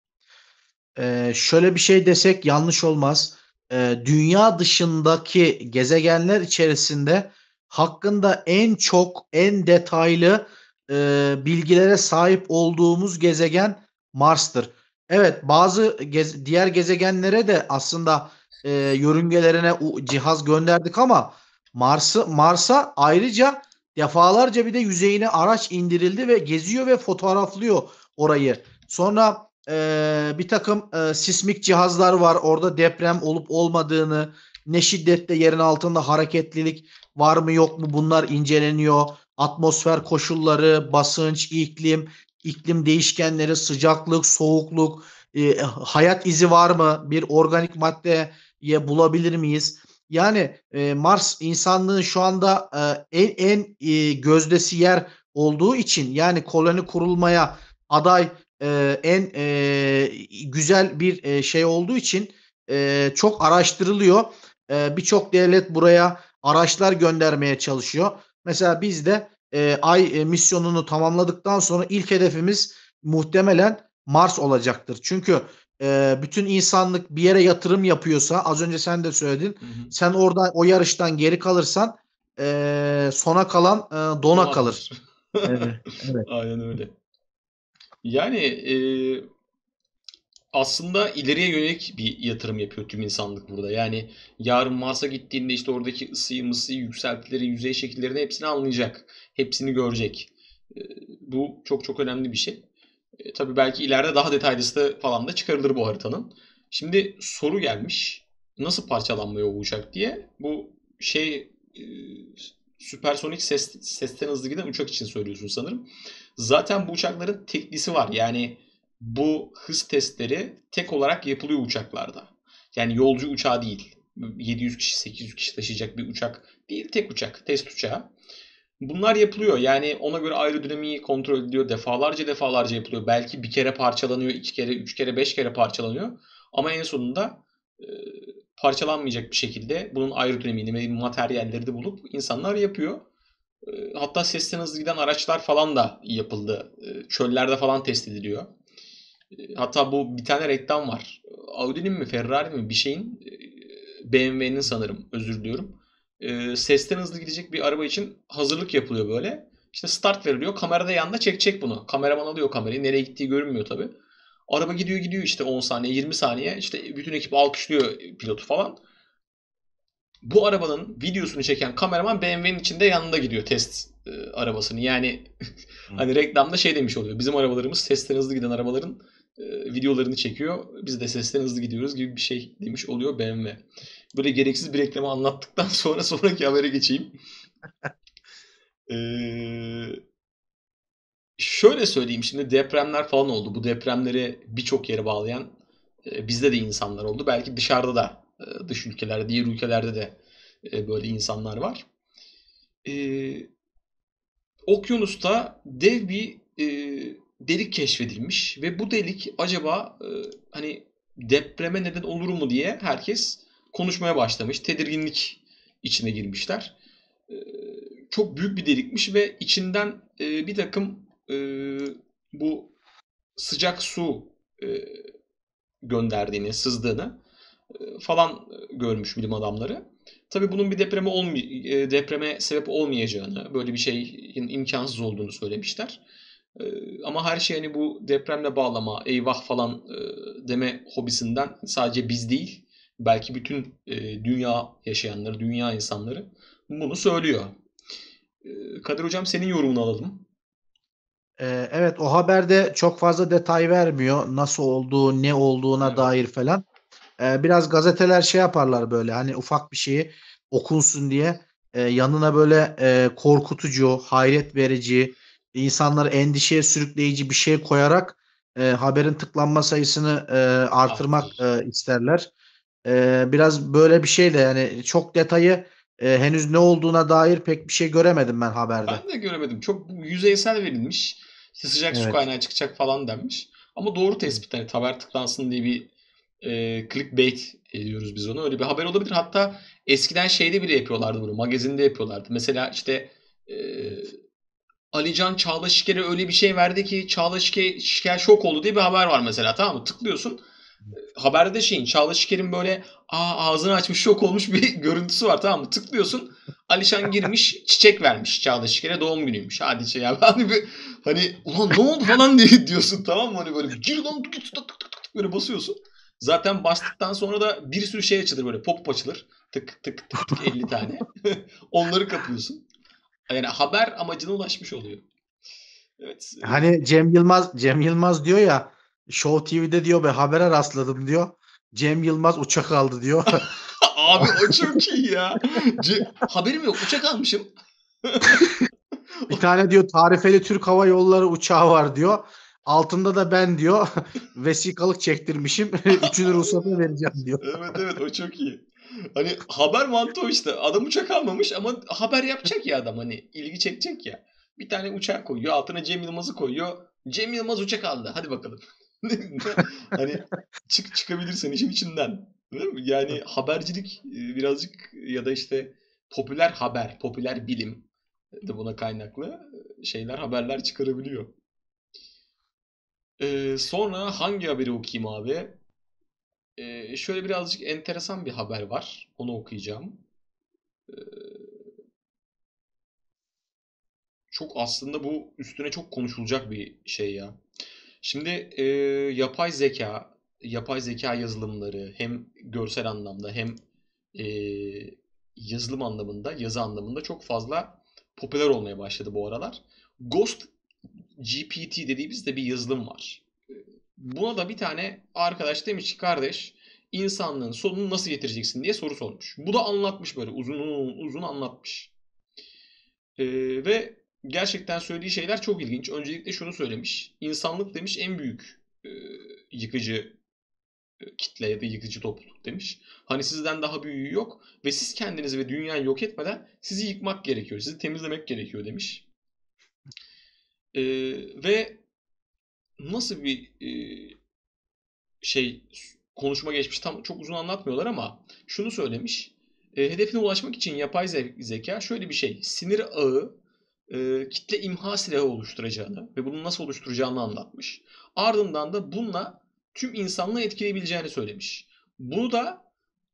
e, şöyle bir şey desek yanlış olmaz. Ee, dünya dışındaki gezegenler içerisinde hakkında en çok, en detaylı e, bilgilere sahip olduğumuz gezegen Mars'tır. Evet, bazı gez- diğer gezegenlere de aslında e, yörüngelerine u- cihaz gönderdik ama Mars'ı Mars'a ayrıca defalarca bir de yüzeyine araç indirildi ve geziyor ve fotoğraflıyor orayı. Sonra e, bir takım e, sismik cihazlar var. Orada deprem olup olmadığını, ne şiddette yerin altında hareketlilik var mı yok mu bunlar inceleniyor. Atmosfer koşulları, basınç, iklim, iklim değişkenleri, sıcaklık, soğukluk, e, hayat izi var mı? Bir organik maddeye bulabilir miyiz? Yani e, Mars insanlığın şu anda e, en en e, gözdesi yer olduğu için yani koloni kurulmaya aday e, en e, güzel bir e, şey olduğu için e, çok araştırılıyor. E, Birçok devlet buraya araçlar göndermeye çalışıyor. Mesela biz de e, Ay e, misyonunu tamamladıktan sonra ilk hedefimiz muhtemelen Mars olacaktır. Çünkü e, bütün insanlık bir yere yatırım yapıyorsa az önce sen de söyledin. Hı hı. Sen oradan o yarıştan geri kalırsan e, sona kalan e, dona Dona kalır. kalır. Evet, evet. Aynen öyle. Yani e, aslında ileriye yönelik bir yatırım yapıyor tüm insanlık burada. Yani yarın Mars'a gittiğinde işte oradaki ısıyı, mısıyı, yükseltileri, yüzey şekillerini hepsini anlayacak. Hepsini görecek. E, bu çok çok önemli bir şey. E, tabii belki ileride daha detaylısı falan da çıkarılır bu haritanın. Şimdi soru gelmiş. Nasıl parçalanmıyor bu uçak diye. Bu şey e, süpersonik ses, sesten hızlı giden uçak için söylüyorsun sanırım. Zaten bu uçakların teklisi var. Yani bu hız testleri tek olarak yapılıyor uçaklarda. Yani yolcu uçağı değil. yedi yüz kişi, sekiz yüz kişi taşıyacak bir uçak değil. Tek uçak, test uçağı. Bunlar yapılıyor. Yani ona göre aerodinamiği kontrol ediliyor. Defalarca defalarca yapılıyor. Belki bir kere parçalanıyor, iki kere, üç kere, beş kere parçalanıyor. Ama en sonunda e, parçalanmayacak bir şekilde bunun aerodinamiğini ve materyalleri de bulup insanlar yapıyor. E, hatta sesten hızlı giden araçlar falan da yapıldı. E, çöllerde falan test ediliyor. E, hatta bu bir tane reklam var. Audi'nin mi Ferrari mi bir şeyin e, B M W'nin sanırım, özür diliyorum. E, sesten hızlı gidecek bir araba için hazırlık yapılıyor böyle. İşte start veriliyor. Kamerada yanında çekecek bunu. Kameraman alıyor kamerayı. Nereye gittiği görünmüyor tabii. Araba gidiyor gidiyor işte on saniye yirmi saniye. İşte bütün ekip alkışlıyor pilotu falan. Bu arabanın videosunu çeken kameraman B M W'nin içinde yanında gidiyor test e, arabasını. Yani hani reklamda şey demiş oluyor. Bizim arabalarımız sesten hızlı giden arabaların e, videolarını çekiyor. Biz de sesten hızlı gidiyoruz gibi bir şey demiş oluyor B M W. Böyle gereksiz bir reklamı anlattıktan sonra sonraki habere geçeyim. Eee Şöyle söyleyeyim, şimdi depremler falan oldu. Bu depremleri birçok yere bağlayan e, bizde de insanlar oldu. Belki dışarıda da e, dış ülkelerde, diğer ülkelerde de e, böyle insanlar var. E, Okyanusta dev bir e, delik keşfedilmiş ve bu delik acaba e, hani depreme neden olur mu diye herkes konuşmaya başlamış. Tedirginlik içine girmişler. E, Çok büyük bir delikmiş ve içinden e, bir takım e, bu sıcak su e, gönderdiğini, sızdığını e, falan görmüş bilim adamları. Tabii bunun bir depreme olmay e, depreme sebep olmayacağını, böyle bir şeyin imkansız olduğunu söylemişler. E, ama her şey hani bu depremle bağlama, eyvah falan e, deme hobisinden sadece biz değil, belki bütün e, dünya yaşayanları, dünya insanları bunu söylüyor. E, Kadir Hocam, senin yorumunu alalım. Eee, evet, o haberde çok fazla detay vermiyor. Nasıl olduğu, ne olduğuna Evet. dair falan. Eee, biraz gazeteler şey yaparlar böyle, hani ufak bir şeyi okunsun diye, eee, yanına böyle, eee, korkutucu, hayret verici, insanları endişeye sürükleyici bir şey koyarak, eee, haberin tıklanma sayısını, eee, Ah, artırmak, eee, isterler. Eee, biraz böyle bir şeyle, yani çok detayı, eee, henüz ne olduğuna dair pek bir şey göremedim ben haberde. ben de göremedim. Çok yüzeysel verilmiş. İşte sıcak su Evet. kaynağı çıkacak falan denmiş. Ama doğru tespit. Hani haber tıklansın diye bir e, clickbait ediyoruz biz onu. Öyle bir haber olabilir. Hatta eskiden şeyde bile yapıyorlardı bunu. Magazinde yapıyorlardı. Mesela işte e, Alican Çağla Şiker'e öyle bir şey verdi ki Çağla Şiker, Şiker şok oldu diye bir haber var mesela, tamam mı? Tıklıyorsun. Haberde şeyin, Çağla Şiker'in böyle aa, ağzını açmış şok olmuş bir görüntüsü var, tamam mı? Tıklıyorsun. Alişan girmiş çiçek vermiş Çağla Şiker'e, doğum günüymüş. Hadi şey ya, hani bir hani ulan ne oldu falan diye diyorsun, tamam mı? Hani böyle gir lan tık tık tık tık tık böyle basıyorsun. Zaten bastıktan sonra da bir sürü şey açılır, böyle pop açılır. Tık tık tık tık elli tane. Onları kapıyorsun. Yani haber amacına ulaşmış oluyor. Evet. e, Hani Cem Yılmaz Cem Yılmaz diyor ya, Show T V'de diyor, bir habere rastladım diyor. Cem Yılmaz uçak aldı diyor. Abi o çok iyi ya. Ce- haberim yok. Uçak almışım. Bir tane diyor tarifeli Türk Hava Yolları uçağı var diyor. Altında da ben diyor vesikalık çektirmişim. Üçünü ruhsatını vereceğim diyor. Evet evet, o çok iyi. Hani haber mantığı o işte. Adam uçak almamış ama haber yapacak ya adam, hani ilgi çekecek ya. Bir tane uçak koyuyor, altına Cem Yılmaz'ı koyuyor. Cem Yılmaz uçak aldı. Hadi bakalım. Hani çık çıkabilirsen işin içinden. Değil mi? Yani habercilik e, birazcık, ya da işte popüler haber, popüler bilim de buna kaynaklı şeyler, haberler çıkarabiliyor. Ee, sonra hangi haberi okuyayım abi? Ee, şöyle birazcık enteresan bir haber var. Onu okuyacağım. Ee, Çok aslında bu üstüne çok konuşulacak bir şey ya. Şimdi e, yapay zeka, yapay zeka yazılımları hem görsel anlamda hem e, yazılım anlamında, yazı anlamında çok fazla popüler olmaya başladı bu aralar. Ghost G P T dediğimiz de bir yazılım var. Buna da bir tane arkadaş demiş ki, kardeş insanlığın sonunu nasıl getireceksin diye soru sormuş. Bu da anlatmış, böyle uzun uzun anlatmış. Ee, ve gerçekten söylediği şeyler çok ilginç. Öncelikle şunu söylemiş. İnsanlık demiş en büyük e, yıkıcı e, kitle ya da yıkıcı topluluk demiş. Hani sizden daha büyüğü yok ve siz kendinizi ve dünyayı yok etmeden sizi yıkmak gerekiyor. Sizi temizlemek gerekiyor demiş. Ee, ve nasıl bir e, şey konuşma geçmiş, tam çok uzun anlatmıyorlar ama şunu söylemiş. E, hedefine ulaşmak için yapay ze- zeka şöyle bir şey. Sinir ağı e, kitle imha silahı oluşturacağını ve bunu nasıl oluşturacağını anlatmış. Ardından da bununla tüm insanlığı etkileyebileceğini söylemiş. Bunu da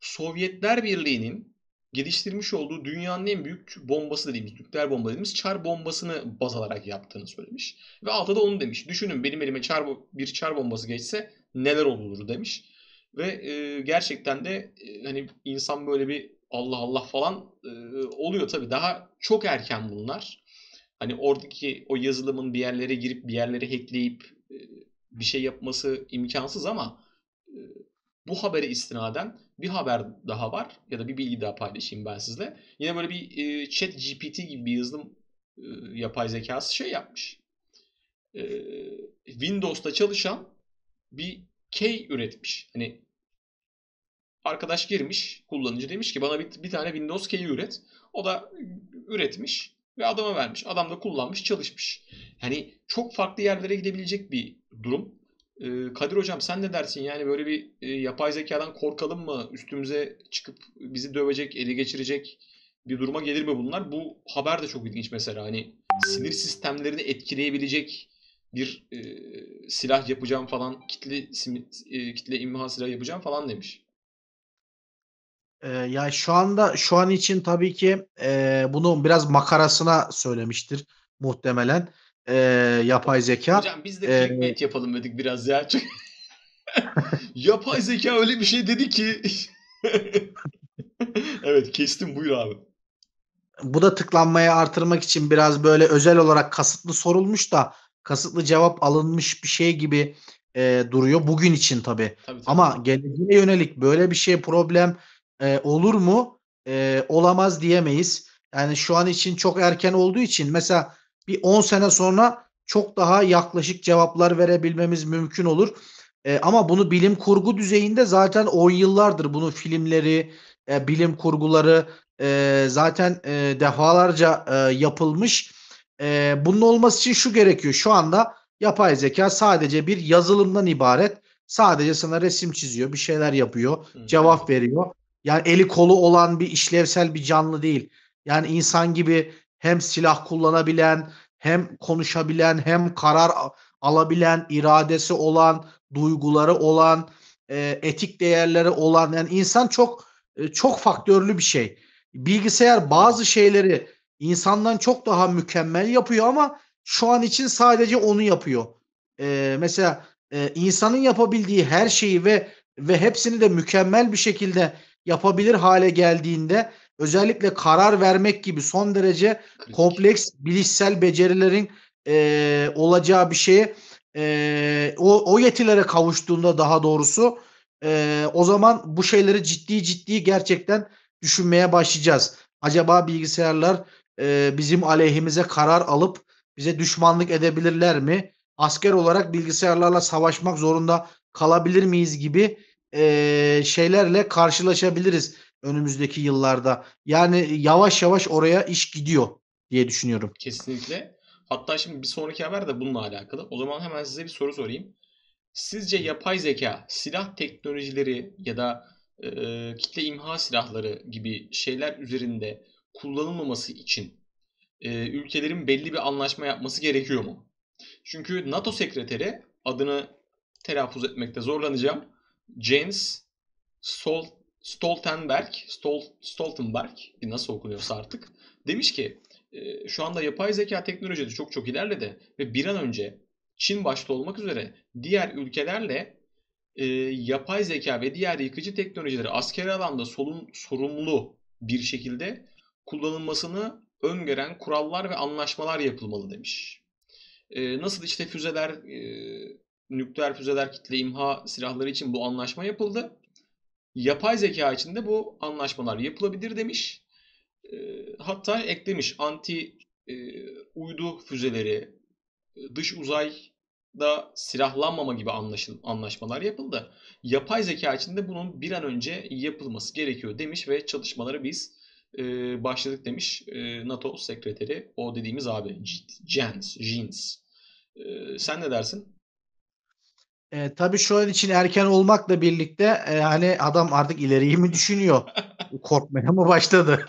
Sovyetler Birliği'nin geliştirmiş olduğu dünyanın en büyük bombası dediğimiz, nükleer bomba dediğimiz çar bombasını baz alarak yaptığını söylemiş. Ve altta da onu demiş. Düşünün benim elime çar, bir çar bombası geçse neler olur demiş. Ve e, gerçekten de e, hani insan böyle bir Allah Allah falan e, oluyor tabii. Daha çok erken bunlar. Hani oradaki o yazılımın bir yerlere girip bir yerlere hackleyip e, bir şey yapması imkansız ama e, bu habere istinaden bir haber daha var ya da bir bilgi daha paylaşayım ben sizle. Yine böyle bir e, ChatGPT gibi bir yazılım e, yapay zekası şey yapmış. E, Windows'ta çalışan bir key üretmiş. Hani arkadaş girmiş, kullanıcı demiş ki bana bir, bir tane Windows key üret. O da üretmiş ve adama vermiş. Adam da kullanmış, çalışmış. Yani çok farklı yerlere gidebilecek bir durum. Ee, Kadir hocam sen ne dersin? Yani böyle bir e, yapay zekadan korkalım mı? Üstümüze çıkıp bizi dövecek, ele geçirecek bir duruma gelir mi bunlar? Bu haber de çok ilginç mesela. Hani sinir sistemlerini etkileyebilecek bir e, silah yapacağım falan, kitle e, kitle imha silah yapacağım falan demiş. Eee, ya şu anda şu an için tabii ki, eee, bunu biraz makarasına söylemiştir muhtemelen, eee, yapay zeka. Hocam biz de Eee clickbait yapalım dedik biraz ya. Çünkü yapay zeka öyle bir şey dedi ki. Evet kestim buyur abi. Bu da tıklanmayı artırmak için biraz böyle özel olarak kasıtlı sorulmuş da kasıtlı cevap alınmış bir şey gibi, eee, duruyor bugün için tabii. Tabii tabii. Ama geleceğe yönelik böyle bir şey problem, eee, olur mu? Eee, olamaz diyemeyiz. Yani şu an için çok erken olduğu için mesela bir on sene sonra çok daha yaklaşık cevaplar verebilmemiz mümkün olur. Eee, ama bunu bilim kurgu düzeyinde zaten on yıllardır bunun filmleri, eee, bilim kurguları, Eee, zaten, eee, defalarca, eee, yapılmış. Eee, bunun olması için şu gerekiyor. Şu anda yapay zeka sadece bir yazılımdan ibaret. Sadece sana resim çiziyor, bir şeyler yapıyor, Hı, cevap evet. veriyor. Yani eli kolu olan bir işlevsel bir canlı değil. Yani insan gibi hem silah kullanabilen, hem konuşabilen, hem karar a alabilen, iradesi olan, duyguları olan, eee, etik değerleri olan, yani insan çok, eee, çok faktörlü bir şey. Bilgisayar Doğru. bazı şeyleri insandan çok daha mükemmel yapıyor ama şu an için sadece onu yapıyor. Eee, mesela, eee, insanın yapabildiği her şeyi ve ve hepsini de mükemmel bir şekilde yapabilir hale geldiğinde özellikle karar vermek gibi son derece Kritik. kompleks bilişsel becerilerin, eee, olacağı bir şeye, eee, o o yetilere kavuştuğunda daha doğrusu, eee, o zaman bu şeyleri ciddi ciddi gerçekten düşünmeye başlayacağız. Acaba bilgisayarlar, eee, bizim aleyhimize karar alıp bize düşmanlık edebilirler mi? Asker olarak bilgisayarlarla savaşmak zorunda kalabilir miyiz gibi, eee, şeylerle karşılaşabiliriz önümüzdeki yıllarda. Yani yavaş yavaş oraya iş gidiyor diye düşünüyorum. Kesinlikle. Hatta şimdi bir sonraki haber de bununla alakalı. O zaman hemen size bir soru sorayım. Sizce yapay zeka, silah teknolojileri ya da e, kitle imha silahları gibi şeyler üzerinde kullanılmaması için e, ülkelerin belli bir anlaşma yapması gerekiyor mu? Çünkü NATO sekreteri adını telaffuz etmekte zorlanacağım. Jens Stol Stoltenberg, Stol Stoltenberg nasıl okunuyorsa artık demiş ki e, şu anda yapay zeka teknolojisi çok çok ilerledi ve bir an önce Çin başta olmak üzere diğer ülkelerle e, yapay zeka ve diğer yıkıcı teknolojileri askeri alanda solun, sorumlu bir şekilde kullanılmasını öngören kurallar ve anlaşmalar yapılmalı demiş. E, nasıl işte füzeler, e, nükleer füzeler, kitle imha silahları için bu anlaşma yapıldı. Yapay zeka için de bu anlaşmalar yapılabilir demiş. E, hatta eklemiş anti e, uydu füzeleri, dış uzayda silahlanmama gibi anlaşıl, anlaşmalar yapıldı. Yapay zeka için de bunun bir an önce yapılması gerekiyor demiş ve çalışmaları biz e, başladık demiş e, NATO sekreteri o dediğimiz abi Jens. Jens. E, sen ne dersin? Eee, tabii şu an için erken olmakla birlikte, eee, hani, adam artık ileriyi mi düşünüyor? Korkmaya mı başladı?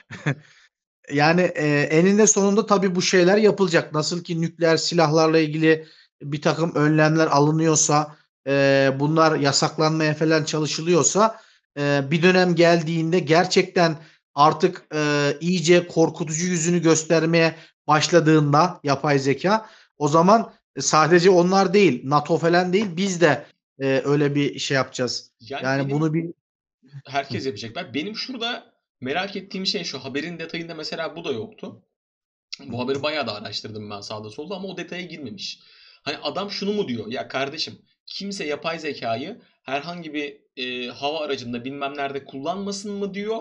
Yani, eee, eninde sonunda tabii bu şeyler yapılacak. Nasıl ki nükleer silahlarla ilgili birtakım önlemler alınıyorsa, eee, bunlar yasaklanmaya falan çalışılıyorsa, e, bir dönem geldiğinde gerçekten artık e, iyice korkutucu yüzünü göstermeye başladığında yapay zeka, o zaman sadece onlar değil, NATO falan değil, biz de e, öyle bir şey yapacağız. Yani Yani bunu benim bir Hı. herkes yapacaklar. Benim şurada merak ettiğim şey şu. Haberin detayında mesela bu da yoktu. Bu haberi bayağı da araştırdım ben sağda solda ama o detaya girmemiş. Hani adam şunu mu diyor? Ya kardeşim, kimse yapay zekayı herhangi bir e, hava aracında bilmem nerede kullanmasın mı diyor?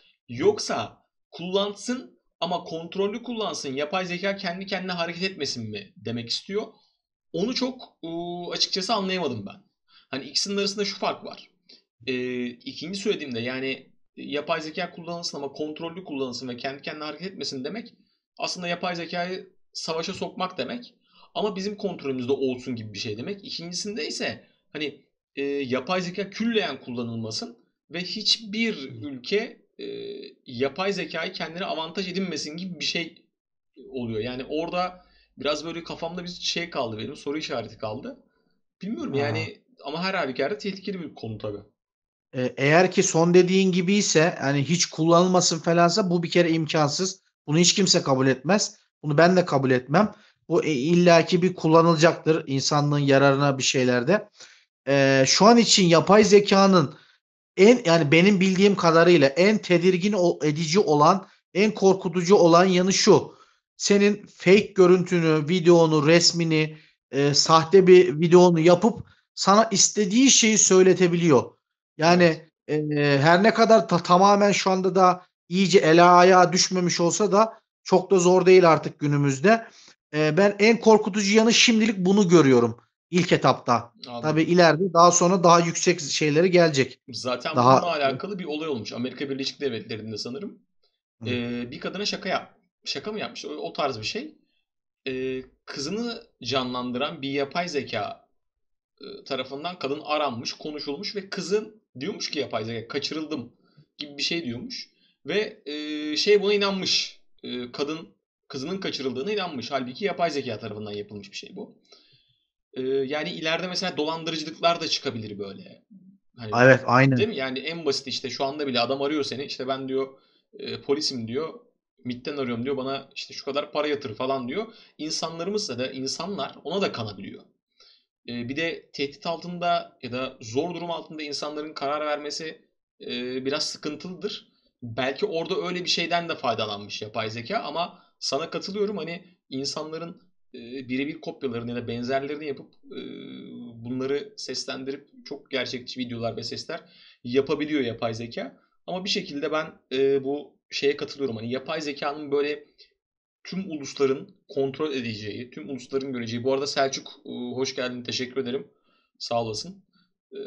Yoksa kullansın ama kontrollü kullansın, yapay zeka kendi kendine hareket etmesin mi demek istiyor? Onu çok e, açıkçası anlayamadım ben. Hani ikisinin arasında şu fark var. E, ikinci söylediğimde yani yapay zeka kullanılsın ama kontrollü kullanılsın ve kendi kendine hareket etmesin demek aslında yapay zekayı savaşa sokmak demek. Ama bizim kontrolümüzde olsun gibi bir şey demek. İkincisinde ise hani e, yapay zeka külleyen kullanılmasın ve hiçbir ülke e, yapay zekayı kendine avantaj edinmesin gibi bir şey oluyor. Yani orada biraz böyle kafamda bir şey kaldı benim, soru işareti kaldı. Bilmiyorum Aa. yani ama her halükarda tehlikeli bir konu tabii. E, eğer ki son dediğin gibi ise, yani hiç kullanılmasın falansa, bu bir kere imkansız. Bunu hiç kimse kabul etmez. Bunu ben de kabul etmem. Bu e, illaki bir kullanılacaktır insanlığın yararına bir şeylerde. E, şu an için yapay zekanın en, yani benim bildiğim kadarıyla en tedirgin o- edici olan, en korkutucu olan yanı şu: senin fake görüntünü, videonu, resmini, e, sahte bir videonu yapıp sana istediği şeyi söyletebiliyor. Evet. Yani e, her ne kadar ta- tamamen şu anda da iyice ele ayağa düşmemiş olsa da çok da zor değil artık günümüzde. E, ben en korkutucu yanı şimdilik bunu görüyorum ilk etapta. Tabii Anladım. ileride daha sonra daha yüksek şeyleri gelecek. Zaten Daha bununla alakalı bir olay olmuş. Amerika Birleşik Devletleri'nde sanırım. Hı. Ee, bir kadına şaka yap. Şaka mı yapmış? O, o tarz bir şey. Ee, kızını canlandıran bir yapay zeka e, tarafından kadın aranmış, konuşulmuş ve kızın diyormuş ki yapay zeka kaçırıldım gibi bir şey diyormuş. Ve e, şey buna inanmış. E, kadın kızının kaçırıldığına inanmış. Halbuki yapay zeka tarafından yapılmış bir şey bu. E, yani ileride mesela dolandırıcılıklar da çıkabilir böyle. Hani Evet, aynen. değil mi? Yani en basit işte şu anda bile adam arıyor seni. İşte ben diyor e, polisim diyor. MİT'ten arıyorum diyor. Bana işte şu kadar para yatır falan diyor. İnsanlarımızsa da insanlar ona da kanabiliyor. E, bir de tehdit altında ya da zor durum altında insanların karar vermesi e, biraz sıkıntılıdır. Belki orada öyle bir şeyden de faydalanmış yapay zeka ama sana katılıyorum hani insanların e, birebir kopyalarını ya da benzerlerini yapıp e, bunları seslendirip çok gerçekçi videolar ve sesler yapabiliyor yapay zeka. Ama bir şekilde ben e, bu şeye katılıyorum. Hani yapay zekanın böyle tüm ulusların kontrol edeceği, tüm ulusların göreceği. Bu arada Selçuk e, hoş geldin, teşekkür ederim. Sağ olasın. E,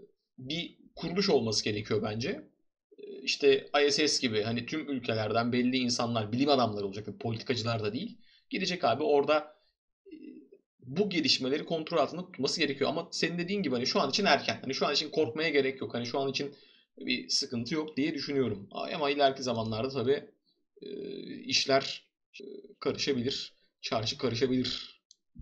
Bir kuruluş olması gerekiyor bence. E, İşte I S S gibi hani tüm ülkelerden belli insanlar, bilim adamları olacak, politikacılar da değil. Gidecek abi orada e, bu gelişmeleri kontrol altında tutması gerekiyor. Ama senin dediğin gibi hani şu an için erken. Hani şu an için korkmaya gerek yok. Hani şu an için bir sıkıntı yok diye düşünüyorum. Ama ileriki zamanlarda tabii e, işler karışabilir. Çarşı karışabilir.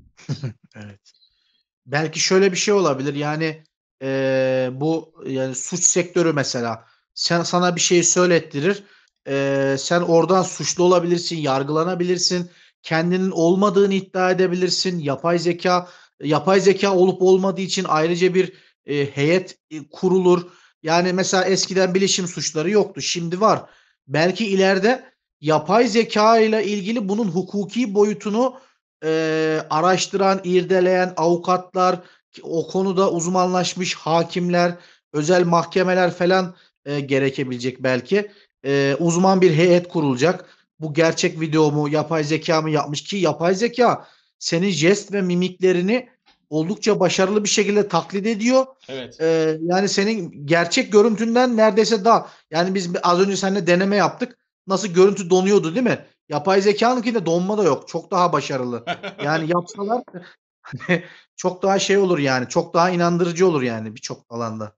Evet. Belki şöyle bir şey olabilir. Yani eee, bu, yani suç sektörü mesela, sen sana bir şey söylettirir. Eee, sen oradan suçlu olabilirsin, yargılanabilirsin. Kendinin olmadığını iddia edebilirsin. Yapay zeka yapay zeka olup olmadığı için ayrıca bir e, heyet e, kurulur. Yani mesela eskiden bilişim suçları yoktu. Şimdi var. Belki ileride yapay zeka ile ilgili bunun hukuki boyutunu eee, araştıran, irdeleyen avukatlar, o konuda uzmanlaşmış hakimler, özel mahkemeler falan eee, gerekebilecek belki. Eee, uzman bir heyet kurulacak. Bu gerçek video mu, yapay zeka mı yapmış, ki yapay zeka senin jest ve mimiklerini oldukça başarılı bir şekilde taklit ediyor. Evet. Eee, yani senin gerçek görüntünden neredeyse daha. Yani biz az önce seninle deneme yaptık. Nasıl görüntü donuyordu, değil mi? Yapay zekânınkinde donma da yok. Çok daha başarılı. Yani yapsalar çok daha şey olur yani. Çok daha inandırıcı olur yani birçok alanda.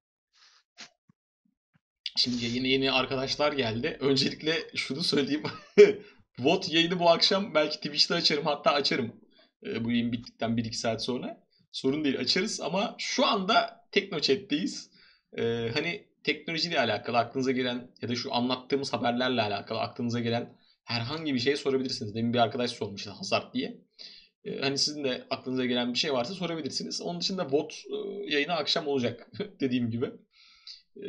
Şimdi yeni yeni arkadaşlar geldi. Öncelikle şunu söyleyeyim. V O T yayını bu akşam belki Twitch'te açarım. Hatta açarım. Ee, bu yayın bittikten bir iki saat sonra. Sorun değil açarız ama şu anda Teknochat'teyiz. Ee, hani teknolojiyle alakalı aklınıza gelen ya da şu anlattığımız haberlerle alakalı aklınıza gelen herhangi bir şey sorabilirsiniz. Demin bir arkadaş sormuştu Hazard diye. Ee, hani sizin de aklınıza gelen bir şey varsa sorabilirsiniz. Onun dışında bot e, yayını akşam olacak dediğim gibi. Ee,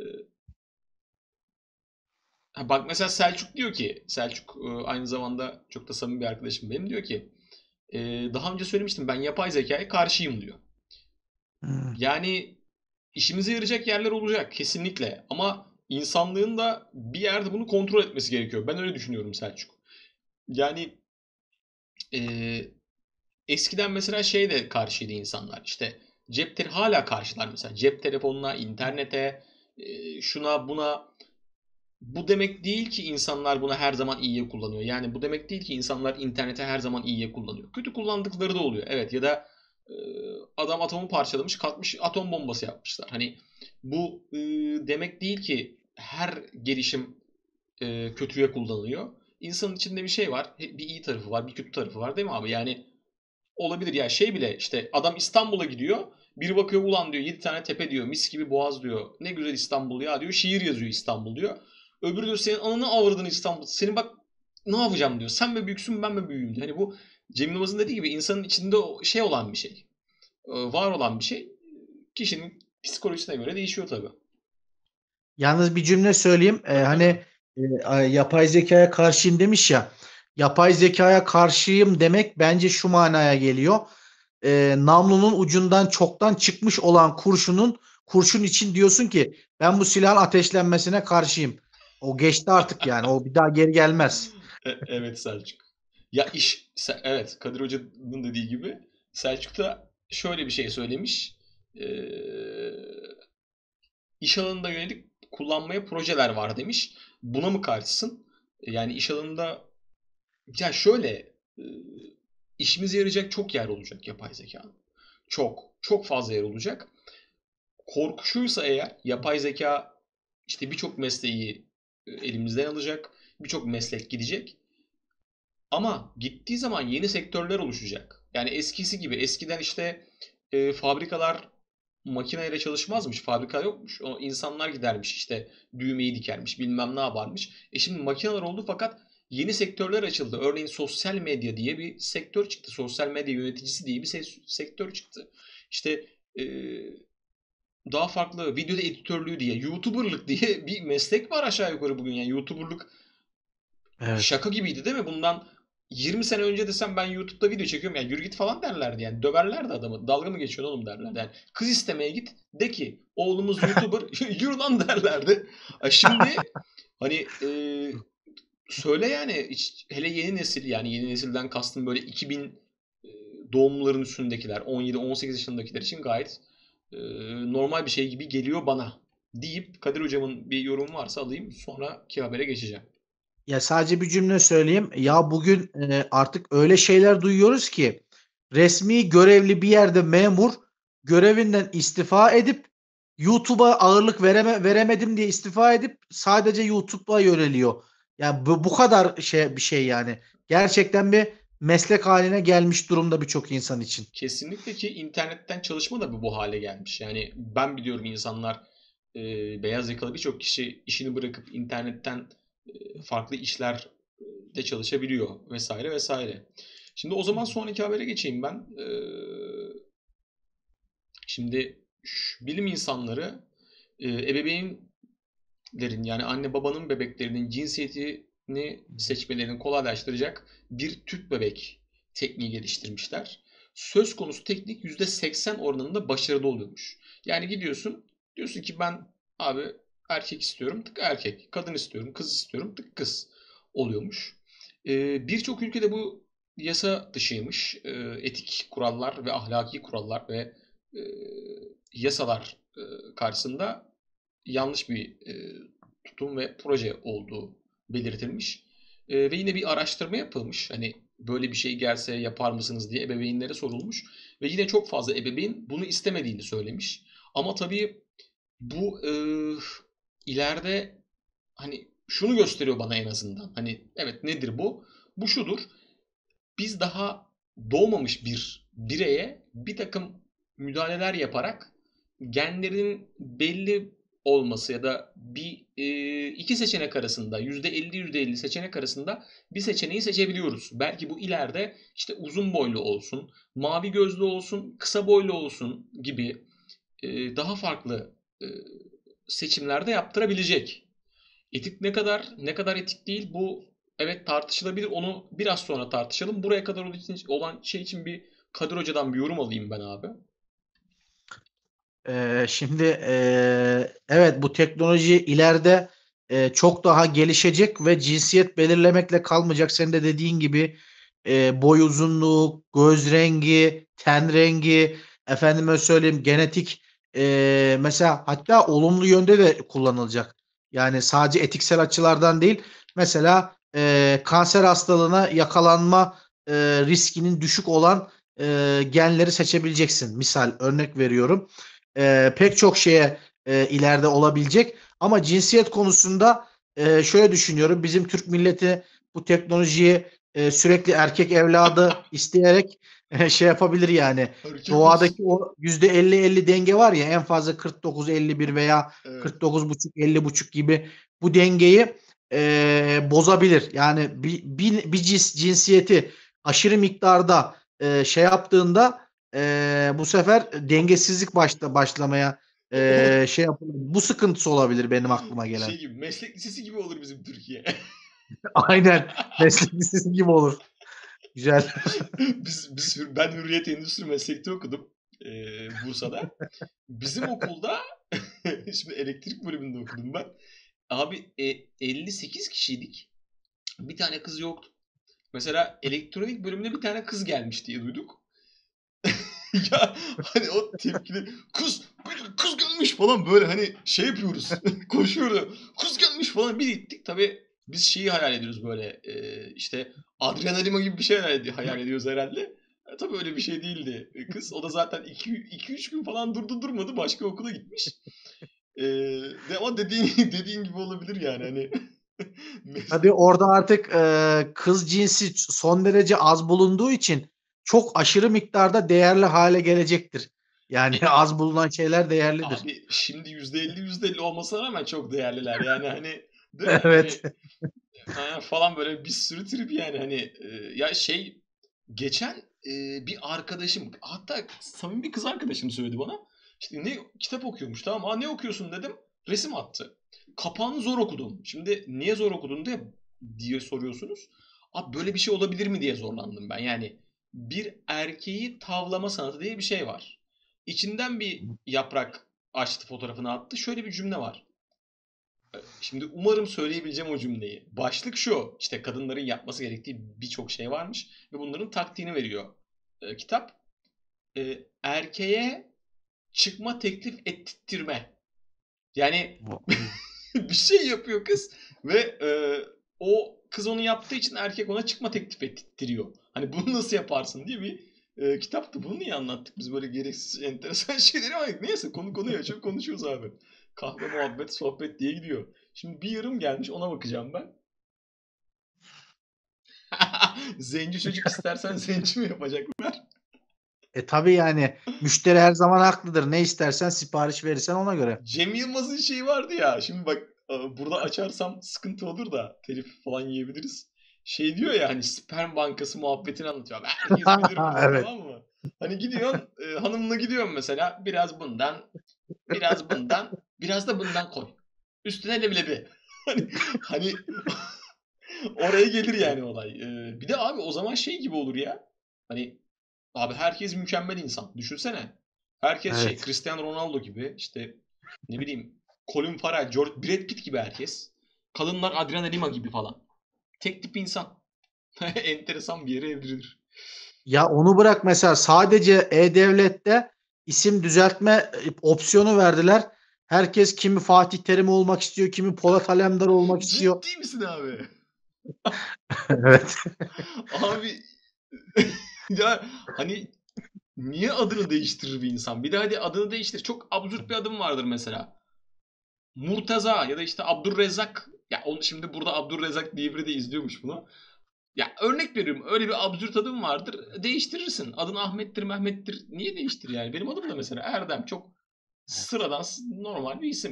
ha bak mesela Selçuk diyor ki, Selçuk e, aynı zamanda çok da samimi bir arkadaşım benim, diyor ki e, daha önce söylemiştim ben yapay zekaya karşıyım diyor. Hmm. Yani işimize yarayacak yerler olacak kesinlikle ama insanlığın da bir yerde bunu kontrol etmesi gerekiyor. Ben öyle düşünüyorum Selçuk. Yani e, eskiden mesela şey de karşıydı insanlar. İşte cep telefonu hala karşılar mesela. Cep telefonuna, internete, e, şuna buna. Bu demek değil ki insanlar bunu her zaman iyiye kullanıyor. Yani bu demek değil ki insanlar internete her zaman iyiye kullanıyor. Kötü kullandıkları da oluyor. Evet, ya da e, adam atomu parçalamış, kalkmış atom bombası yapmışlar. Hani bu e, demek değil ki her gelişim e, kötüye kullanılıyor. İnsanın içinde bir şey var. Bir iyi tarafı var, bir kötü tarafı var, değil mi abi? Yani olabilir ya, şey bile işte adam İstanbul'a gidiyor. Bir bakıyor ulan diyor yedi tane tepe diyor. Mis gibi boğaz diyor. Ne güzel İstanbul ya diyor. Şiir yazıyor İstanbul diyor. Öbürü diyor senin ananı avradın İstanbul. Senin bak ne yapacağım diyor. Sen mi büyüksün ben mi büyüğüm diyor. Hani bu Cem Yılmaz'ın dediği gibi insanın içinde şey olan bir şey. Var olan bir şey. Kişinin psikolojisine göre değişiyor tabii. Yalnız bir cümle söyleyeyim. Ee, Tabii tabii. hani e, yapay zekaya karşıyım demiş ya. Yapay zekaya karşıyım demek bence şu manaya geliyor. Ee, namlunun ucundan çoktan çıkmış olan kurşunun kurşun için diyorsun ki ben bu silahın ateşlenmesine karşıyım. O geçti artık yani. O bir daha geri gelmez. E, evet Selçuk. Ya iş evet, Kadir Hoca'nın dediği gibi Selçuk da şöyle bir şey söylemiş. Ee, iş alanında yönelik kullanmaya projeler var demiş. Buna mı karşısın? Yani iş alanında ya şöyle e, işimize yarayacak çok yer olacak yapay zekanın. Çok. Çok fazla yer olacak. Korku şuysa eğer yapay zeka işte birçok mesleği e, elimizden alacak. Birçok meslek gidecek. Ama gittiği zaman yeni sektörler oluşacak. Yani eskisi gibi eskiden işte e, fabrikalar makineyle çalışmazmış. Fabrika yokmuş. O insanlar gidermiş işte düğmeyi dikermiş bilmem ne yaparmış. E şimdi makineler oldu fakat yeni sektörler açıldı. Örneğin sosyal medya diye bir sektör çıktı. Sosyal medya yöneticisi diye bir sektör çıktı. İşte e, daha farklı video editörlüğü diye, YouTuber'lık diye bir meslek var aşağı yukarı bugün. Yani YouTuber'lık Evet. şaka gibiydi değil mi? Bundan yirmi sene önce desem ben YouTube'da video çekiyorum. Yani yürü git falan derlerdi yani. Döverlerdi adamı. Dalga mı geçiyorsun oğlum derlerdi. Yani kız istemeye git de ki oğlumuz YouTuber yürü lan derlerdi. Ay şimdi hani e, söyle yani hiç, hele yeni nesil, yani yeni nesilden kastım böyle iki bin e, doğumluların üstündekiler, on yedi on sekiz yaşındakiler için gayet e, normal bir şey gibi geliyor bana deyip Kadir hocamın bir yorumu varsa alayım, sonraki habere geçeceğim. Ya sadece bir cümle söyleyeyim. Ya bugün e, artık öyle şeyler duyuyoruz ki resmi görevli bir yerde memur görevinden istifa edip YouTube'a ağırlık vereme, veremedim diye istifa edip sadece YouTube'a yöneliyor. Yani bu, bu kadar şey bir şey yani. Gerçekten bir meslek haline gelmiş durumda birçok insan için. Kesinlikle, ki internetten çalışma da bu, bu hale gelmiş. Yani ben biliyorum insanlar e, beyaz yakalı birçok kişi işini bırakıp internetten e, farklı işler de çalışabiliyor vesaire vesaire. Şimdi o zaman sonraki habere geçeyim ben. E, şimdi şu bilim insanları e, ebeveynlerin, yani anne babanın bebeklerinin cinsiyetini seçmelerini kolaylaştıracak bir tüp bebek tekniği geliştirmişler. Söz konusu teknik yüzde seksen oranında başarılı oluyormuş. Yani gidiyorsun diyorsun ki ben abi erkek istiyorum, tık erkek, kadın istiyorum, kız istiyorum, tık kız oluyormuş. Ee, Birçok ülkede bu yasa dışıymış. Ee, etik kurallar ve ahlaki kurallar ve e, yasalar e, karşısında yanlış bir e, tutum ve proje olduğu belirtilmiş. E, ve yine bir araştırma yapılmış. Hani böyle bir şey gelse yapar mısınız diye ebeveynlere sorulmuş. Ve yine çok fazla ebeveyn bunu istemediğini söylemiş. Ama tabii bu e, ileride hani şunu gösteriyor bana en azından. Hani evet, nedir bu? Bu şudur: biz daha doğmamış bir bireye bir takım müdahaleler yaparak genlerinin belli olması ya da bir e, iki seçenek arasında yüzde elli yüzde elli seçenek arasında bir seçeneği seçebiliyoruz. Belki bu ileride işte uzun boylu olsun, mavi gözlü olsun, kısa boylu olsun gibi e, daha farklı e, seçimlerde yaptırabilecek. Etik ne kadar ne kadar etik değil bu evet tartışılabilir. Onu biraz sonra tartışalım. Buraya kadar olan şey için bir Kadir Hoca'dan bir yorum alayım ben abi. Ee, şimdi ee, evet bu teknoloji ileride ee, çok daha gelişecek ve cinsiyet belirlemekle kalmayacak. Senin de dediğin gibi ee, boy uzunluğu, göz rengi, ten rengi, efendime söyleyeyim genetik ee, mesela hatta olumlu yönde de kullanılacak. Yani sadece etiksel açılardan değil. Mesela ee, kanser hastalığına yakalanma ee, riskinin düşük olan ee, genleri seçebileceksin. Misal örnek veriyorum e, pek çok şeye e, ileride olabilecek. Ama cinsiyet konusunda e, şöyle düşünüyorum. Bizim Türk milleti bu teknolojiyi e, sürekli erkek evladı isteyerek e, şey yapabilir yani. Erkek Doğadaki olsun. o yüzde elli elli denge var ya en fazla kırk dokuz elli bir veya Evet. kırk dokuz buçuk elli buçuk gibi bu dengeyi e, bozabilir. Yani bir, bir, bir cins, cinsiyeti aşırı miktarda e, şey yaptığında e, bu sefer dengesizlik başta başlamaya O, e, şey yapılır. Bu sıkıntısı olabilir benim aklıma şey gelen. gibi meslek lisesi gibi olur bizim Türkiye. Aynen. Meslek lisesi gibi olur. Güzel. Biz, biz ben Hürriyet Endüstri Meslek'te okudum. e, Bursa'da. Bizim okulda şimdi elektrik bölümünde okudum ben. Abi e, elli sekiz kişiydik. Bir tane kız yoktu. Mesela elektronik bölümüne bir tane kız gelmiş diye duyduk. Ya hani o tepkili kız kız gelmiş falan böyle hani şey yapıyoruz. Koşuyordu. Kız gelmiş falan bir gittik. Tabii biz şeyi hayal ediyoruz böyle e, işte Adrenalin gibi bir şey hayal, ed- hayal ediyoruz herhalde. E, tabii öyle bir şey değildi kız. O da zaten iki üç gün falan durdu durmadı başka okula gitmiş. E, de, ama dediğin, dediğin gibi olabilir yani hani. Tabii Meslek. orada artık e, kız cinsi son derece az bulunduğu için çok aşırı miktarda değerli hale gelecektir. Yani E, az bulunan şeyler değerlidir. abi şimdi yüzde elli yüzde elli olmasına rağmen çok değerliler yani hani değil mi? Evet. Hani ha, falan böyle bir sürü trip yani hani e, ya şey geçen e, bir arkadaşım hatta samimi bir kız arkadaşım söyledi bana işte ne kitap okuyormuş tamam aa ne okuyorsun dedim resim attı. Kapağını zor okudum. Şimdi niye zor okudun diye diye soruyorsunuz. Abi böyle bir şey olabilir mi diye zorlandım ben. Yani bir erkeği tavlama sanatı diye bir şey var. İçinden bir yaprak açtı fotoğrafını attı. Şöyle bir cümle var. Şimdi umarım söyleyebileceğim o cümleyi. Başlık şu. İşte kadınların yapması gerektiği birçok şey varmış ve bunların taktiğini veriyor e, kitap. E, erkeğe çıkma teklif ettirme. Yani bir şey yapıyor kız ve e, o kız onu yaptığı için erkek ona çıkma teklif ettiriyor. Hani bunu nasıl yaparsın diye bir e, kitaptı. Bunu niye anlattık biz böyle gereksiz enteresan şeyleri ama neyse konu konuyu açıp konuşuyoruz abi. Kahve muhabbet sohbet diye gidiyor. Şimdi bir yorum gelmiş ona bakacağım ben. Zenci çocuk istersen zenci mi yapacaklar? E tabii yani müşteri her zaman haklıdır. Ne istersen sipariş verirsen ona göre. Cem Yılmaz'ın şeyi vardı ya. Şimdi bak e, burada açarsam sıkıntı olur da telif falan yiyebiliriz. Şey diyor ya hani sperm bankası muhabbetini anlatıyor. Abi herkes bilir bunu Evet. tamam mı? Hani gidiyorsun e, hanımla gidiyorsun mesela biraz bundan biraz bundan biraz da bundan koy. Üstüne leblebi. Hani, hani oraya gelir yani olay. E, bir de abi o zaman şey gibi olur ya. Hani abi herkes mükemmel insan. Düşünsene. Herkes şey Evet. Cristiano Ronaldo gibi işte ne bileyim Colin Farrell, George, Brad Pitt gibi herkes. Kadınlar Adriana Lima gibi falan. Tek tip insan. Enteresan bir yere evrilir. Ya onu bırak mesela sadece E-Devlet'te isim düzeltme e, opsiyonu verdiler. Herkes kimi Fatih Terim olmak istiyor, kimi Polat Alemdar olmak istiyor. Ciddi misin abi? Evet. Abi ya hani niye adını değiştirir bir insan? Bir de hadi adını değiştir. Çok absürt bir adım vardır mesela. Murtaza ya da işte Abdurrezzak. Ya onu şimdi burada Abdurrezzak diye biri de izliyormuş bunu. Ya örnek veriyorum öyle bir absürt adım vardır değiştirirsin. Adın Ahmet'tir Mehmet'tir niye değiştir yani? Benim adım da mesela Erdem çok sıradan normal bir isim.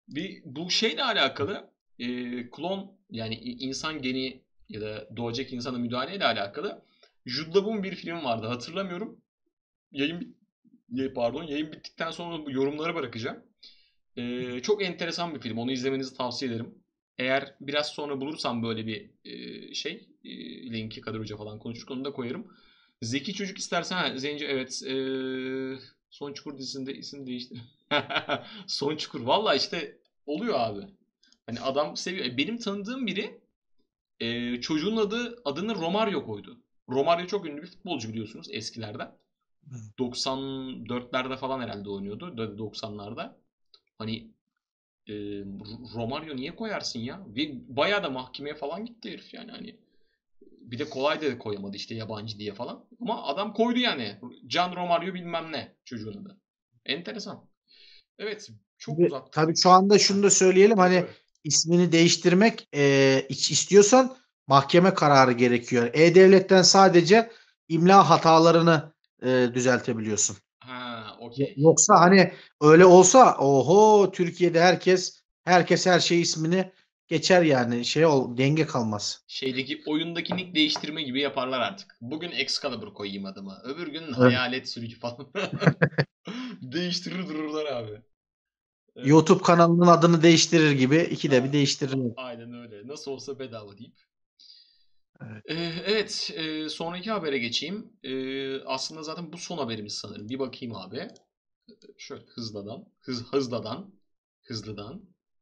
Bir bu şeyle alakalı e, klon yani i- insan geni ya da doğacak insana müdahaleyle alakalı Jude Law'un bir film vardı hatırlamıyorum. Yayın bit- ya- pardon yayın bittikten sonra bu yorumlara bırakacağım. E, çok enteresan bir film. Onu izlemenizi tavsiye ederim. Eğer biraz sonra bulursam böyle bir e, şey e, linki Kadir Hoca falan konuşurken onu da koyarım. Zeki Çocuk istersen ha, Zenci evet e, Son Çukur dizisinde isim değişti. Son Çukur. Valla işte oluyor abi. Hani adam seviyor. E, benim tanıdığım biri e, çocuğun adı adını Romario koydu. Romario çok ünlü bir futbolcu biliyorsunuz eskilerden. doksan dörtlerde falan herhalde oynuyordu. doksanlarda. Hani e, Romario niye koyarsın ya? Ve bayağı da mahkemeye falan gitti herif yani hani. Bir de kolay da koyamadı işte yabancı diye falan. Ama adam koydu yani. Can Romario bilmem ne çocuğun adı. Enteresan. Evet çok Tabii, uzattım. tabii şu anda Heh, şunu da söyleyelim tabii hani tabii. ismini değiştirmek e, iç- istiyorsan mahkeme kararı gerekiyor. E-Devlet'ten sadece imla hatalarını e, düzeltebiliyorsun. Ha Yo- okey. Yoksa hani öyle olsa oho Türkiye'de herkes herkes her şey ismini geçer yani şey ol denge kalmaz. Şeydeki oyundaki nick değiştirme gibi yaparlar artık. Bugün Excalibur koyayım adıma. Öbür gün Evet. Hayalet Sürücü falan. Değiştirir dururlar abi. Evet. YouTube kanalının adını değiştirir gibi ikide bir A- değiştirir. Aynen öyle. Nasıl olsa bedava deyip. Evet. Ee, evet. e, sonraki habere geçeyim. Ee, aslında zaten bu son haberimiz sanırım. Bir bakayım abi. Şöyle hızladan. Hız, hızladan. Hızlıdan.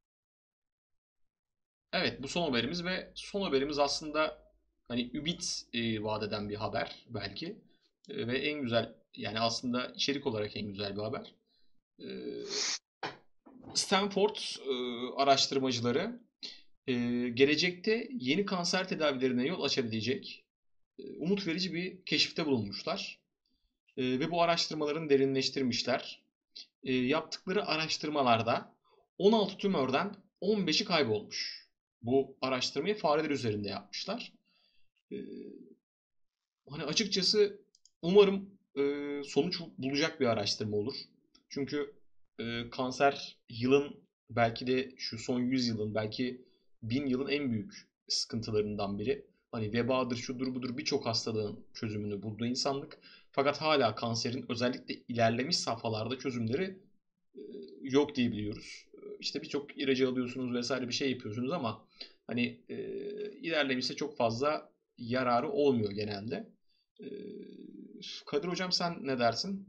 Evet bu son haberimiz ve son haberimiz aslında hani ümit e, vaat eden bir haber belki. E, ve en güzel yani aslında içerik olarak en güzel bir haber. E, Stanford e, araştırmacıları e, gelecekte yeni kanser tedavilerine yol açabilecek e, umut verici bir keşifte bulunmuşlar. E, ve bu araştırmalarını derinleştirmişler. E, yaptıkları araştırmalarda on altı tümörden on beşi kaybolmuş. Bu araştırmayı fareler üzerinde yapmışlar. E, Hani açıkçası umarım e, sonuç bulacak bir araştırma olur. Çünkü e, kanser yılın belki de şu son yüz yılın belki bin yılın en büyük sıkıntılarından biri. Hani vebadır, şudur budur birçok hastalığın çözümünü buldu insanlık. Fakat hala kanserin özellikle ilerlemiş safhalarda çözümleri e, yok diye biliyoruz. İşte birçok ilacı alıyorsunuz vesaire bir şey yapıyorsunuz ama hani e, ilerlemişse çok fazla yararı olmuyor genelde. E, Kadir hocam sen ne dersin?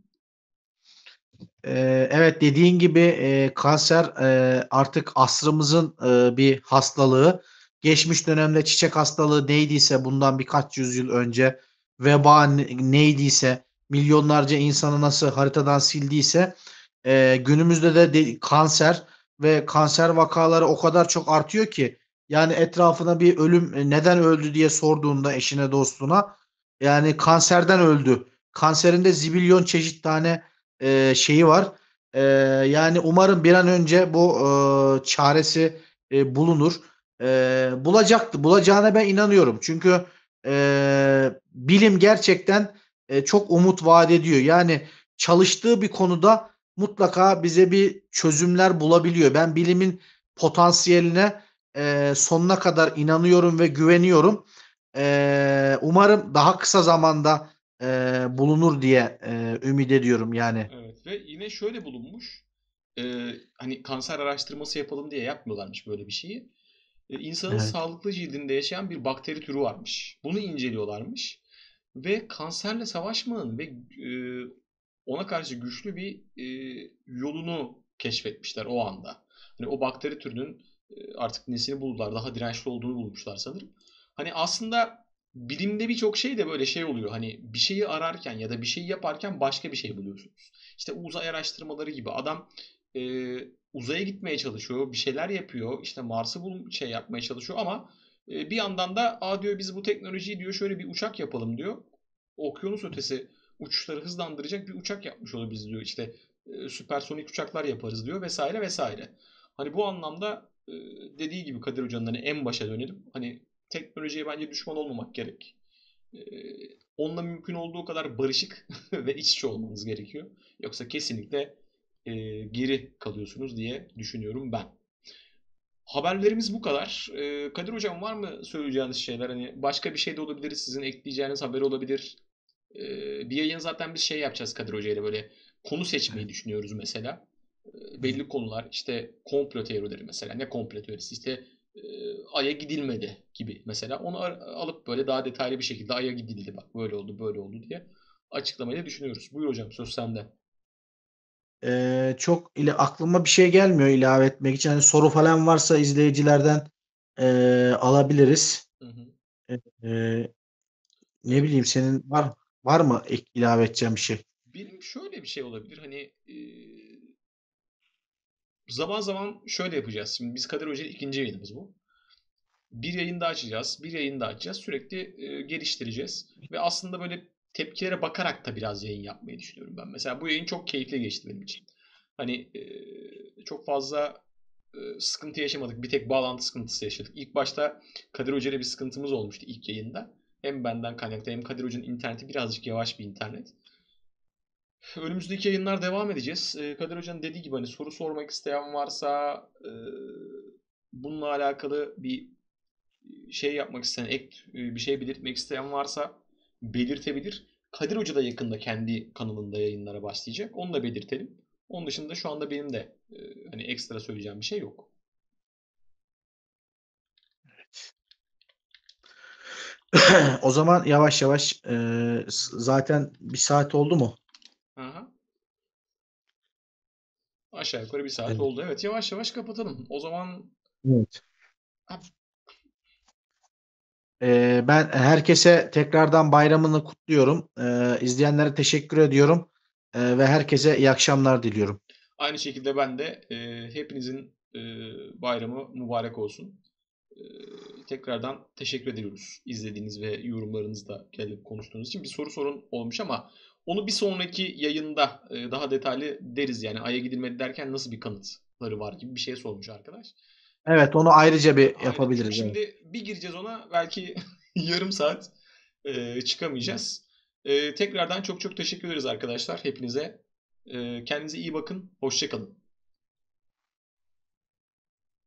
Ee, evet dediğin gibi e, kanser e, artık asrımızın e, bir hastalığı. Geçmiş dönemde çiçek hastalığı neydiyse bundan birkaç yüzyıl önce veba ne- neydiyse milyonlarca insanı nasıl haritadan sildiyse e, günümüzde de, de kanser ve kanser vakaları o kadar çok artıyor ki yani etrafına bir ölüm e, neden öldü diye sorduğunda eşine dostuna yani kanserden öldü. Kanserinde zibilyon çeşit tane e, şeyi var. E, yani umarım bir an önce bu e, çaresi e, bulunur. E, bulacaktı. Bulacağına ben inanıyorum. Çünkü e, bilim gerçekten e, çok umut vaat ediyor. Yani çalıştığı bir konuda mutlaka bize bir çözümler bulabiliyor. Ben bilimin potansiyeline e, sonuna kadar inanıyorum ve güveniyorum. E, umarım daha kısa zamanda e, bulunur diye e, ümit ediyorum yani. Evet ve yine şöyle bulunmuş. E, hani kanser araştırması yapalım diye yapmıyorlarmış böyle bir şeyi. E, insanın Evet. sağlıklı cildinde yaşayan bir bakteri türü varmış. Bunu inceliyorlarmış. Ve kanserle savaşmanın ve e, ona karşı güçlü bir e, yolunu keşfetmişler o anda. Hani o bakteri türünün e, artık nesini buldular, daha dirençli olduğunu bulmuşlar sanırım. Hani aslında bilimde birçok şey de böyle şey oluyor. Hani bir şeyi ararken ya da bir şeyi yaparken başka bir şey buluyorsunuz. İşte uzay araştırmaları gibi adam e, uzaya gitmeye çalışıyor, bir şeyler yapıyor, işte Mars'ı bul şey yapmaya çalışıyor ama e, bir yandan da a diyor biz bu teknolojiyi diyor şöyle bir uçak yapalım diyor. Okyanus ötesi uçuşları hızlandıracak bir uçak yapmış olabiliriz diyor. İşte e, süpersonik uçaklar yaparız diyor vesaire vesaire. Hani bu anlamda e, dediği gibi Kadir Hoca'nın hani en başa dönelim. Hani teknolojiye bence düşman olmamak gerek. E, Onunla mümkün olduğu kadar barışık ve iç içe olmanız gerekiyor. Yoksa kesinlikle e, geri kalıyorsunuz diye düşünüyorum ben. Haberlerimiz bu kadar. Ee, Kadir Hocam var mı söyleyeceğiniz şeyler? Hani başka bir şey de olabilir. Sizin ekleyeceğiniz haber olabilir. Ee, bir yayın zaten biz şey yapacağız Kadir Hoca ile böyle konu seçmeyi düşünüyoruz mesela. Ee, Evet. belli konular işte komplo teorileri mesela. Ne komplo teorisi? İşte e, Ay'a gidilmedi gibi mesela. Onu ar- alıp böyle daha detaylı bir şekilde Ay'a gidildi bak böyle oldu böyle oldu diye açıklamayı da düşünüyoruz. Buyur hocam söz sende. Eee, çok ile aklıma bir şey gelmiyor ilave etmek için. Hani soru falan varsa izleyicilerden eee, alabiliriz. Hı hı. Eee, ne bileyim Evet. senin var var mı ek, ilave edeceğin bir şey? Benim şöyle bir şey olabilir. Hani e, zaman zaman şöyle yapacağız. Şimdi biz Kadir Hoca ile ikinci yayınımız bu. Bir yayın daha açacağız, bir yayın daha açacağız. Sürekli e, geliştireceğiz. Ve aslında böyle tepkilere bakarak da biraz yayın yapmayı düşünüyorum ben. Mesela bu yayın çok keyifli geçti benim için. Hani e, çok fazla e, sıkıntı yaşamadık. Bir tek bağlantı sıkıntısı yaşadık. İlk başta Kadir Hoca ile bir sıkıntımız olmuştu ilk yayında. Hem benden kaynaklı hem Kadir Hoca'nın interneti birazcık yavaş bir internet. Önümüzdeki yayınlar devam edeceğiz. Ee, Kadir Hoca'nın dediği gibi hani soru sormak isteyen varsa e, bununla alakalı bir şey yapmak isteyen, ek e, bir şey belirtmek isteyen varsa belirtebilir. Kadir Hoca da yakında kendi kanalında yayınlara başlayacak. Onu da belirtelim. Onun dışında şu anda benim de e, hani ekstra söyleyeceğim bir şey yok. O zaman yavaş yavaş eee, s- zaten bir saat oldu mu? Aha. Aşağı yukarı bir saat Evet. oldu. Evet yavaş yavaş kapatalım. O zaman Evet. ha, Eee, ben herkese tekrardan bayramını kutluyorum. Eee izleyenlere teşekkür ediyorum. Eee, ve herkese iyi akşamlar diliyorum. aynı şekilde ben de e, hepinizin e, bayramı mübarek olsun. Ee, tekrardan teşekkür ediyoruz izlediğiniz ve yorumlarınızda gelip konuştuğunuz için. Bir soru sorun olmuş ama onu bir sonraki yayında e, daha detaylı deriz. Yani Ay'a gidilmedi derken nasıl bir kanıtları var gibi bir şey sormuş arkadaş. Evet, onu ayrıca bir Aynen. yapabiliriz. Evet. Şimdi bir gireceğiz ona belki yarım saat e, çıkamayacağız. E, tekrardan çok çok teşekkür ederiz arkadaşlar hepinize. E, kendinize iyi bakın. Hoşça kalın.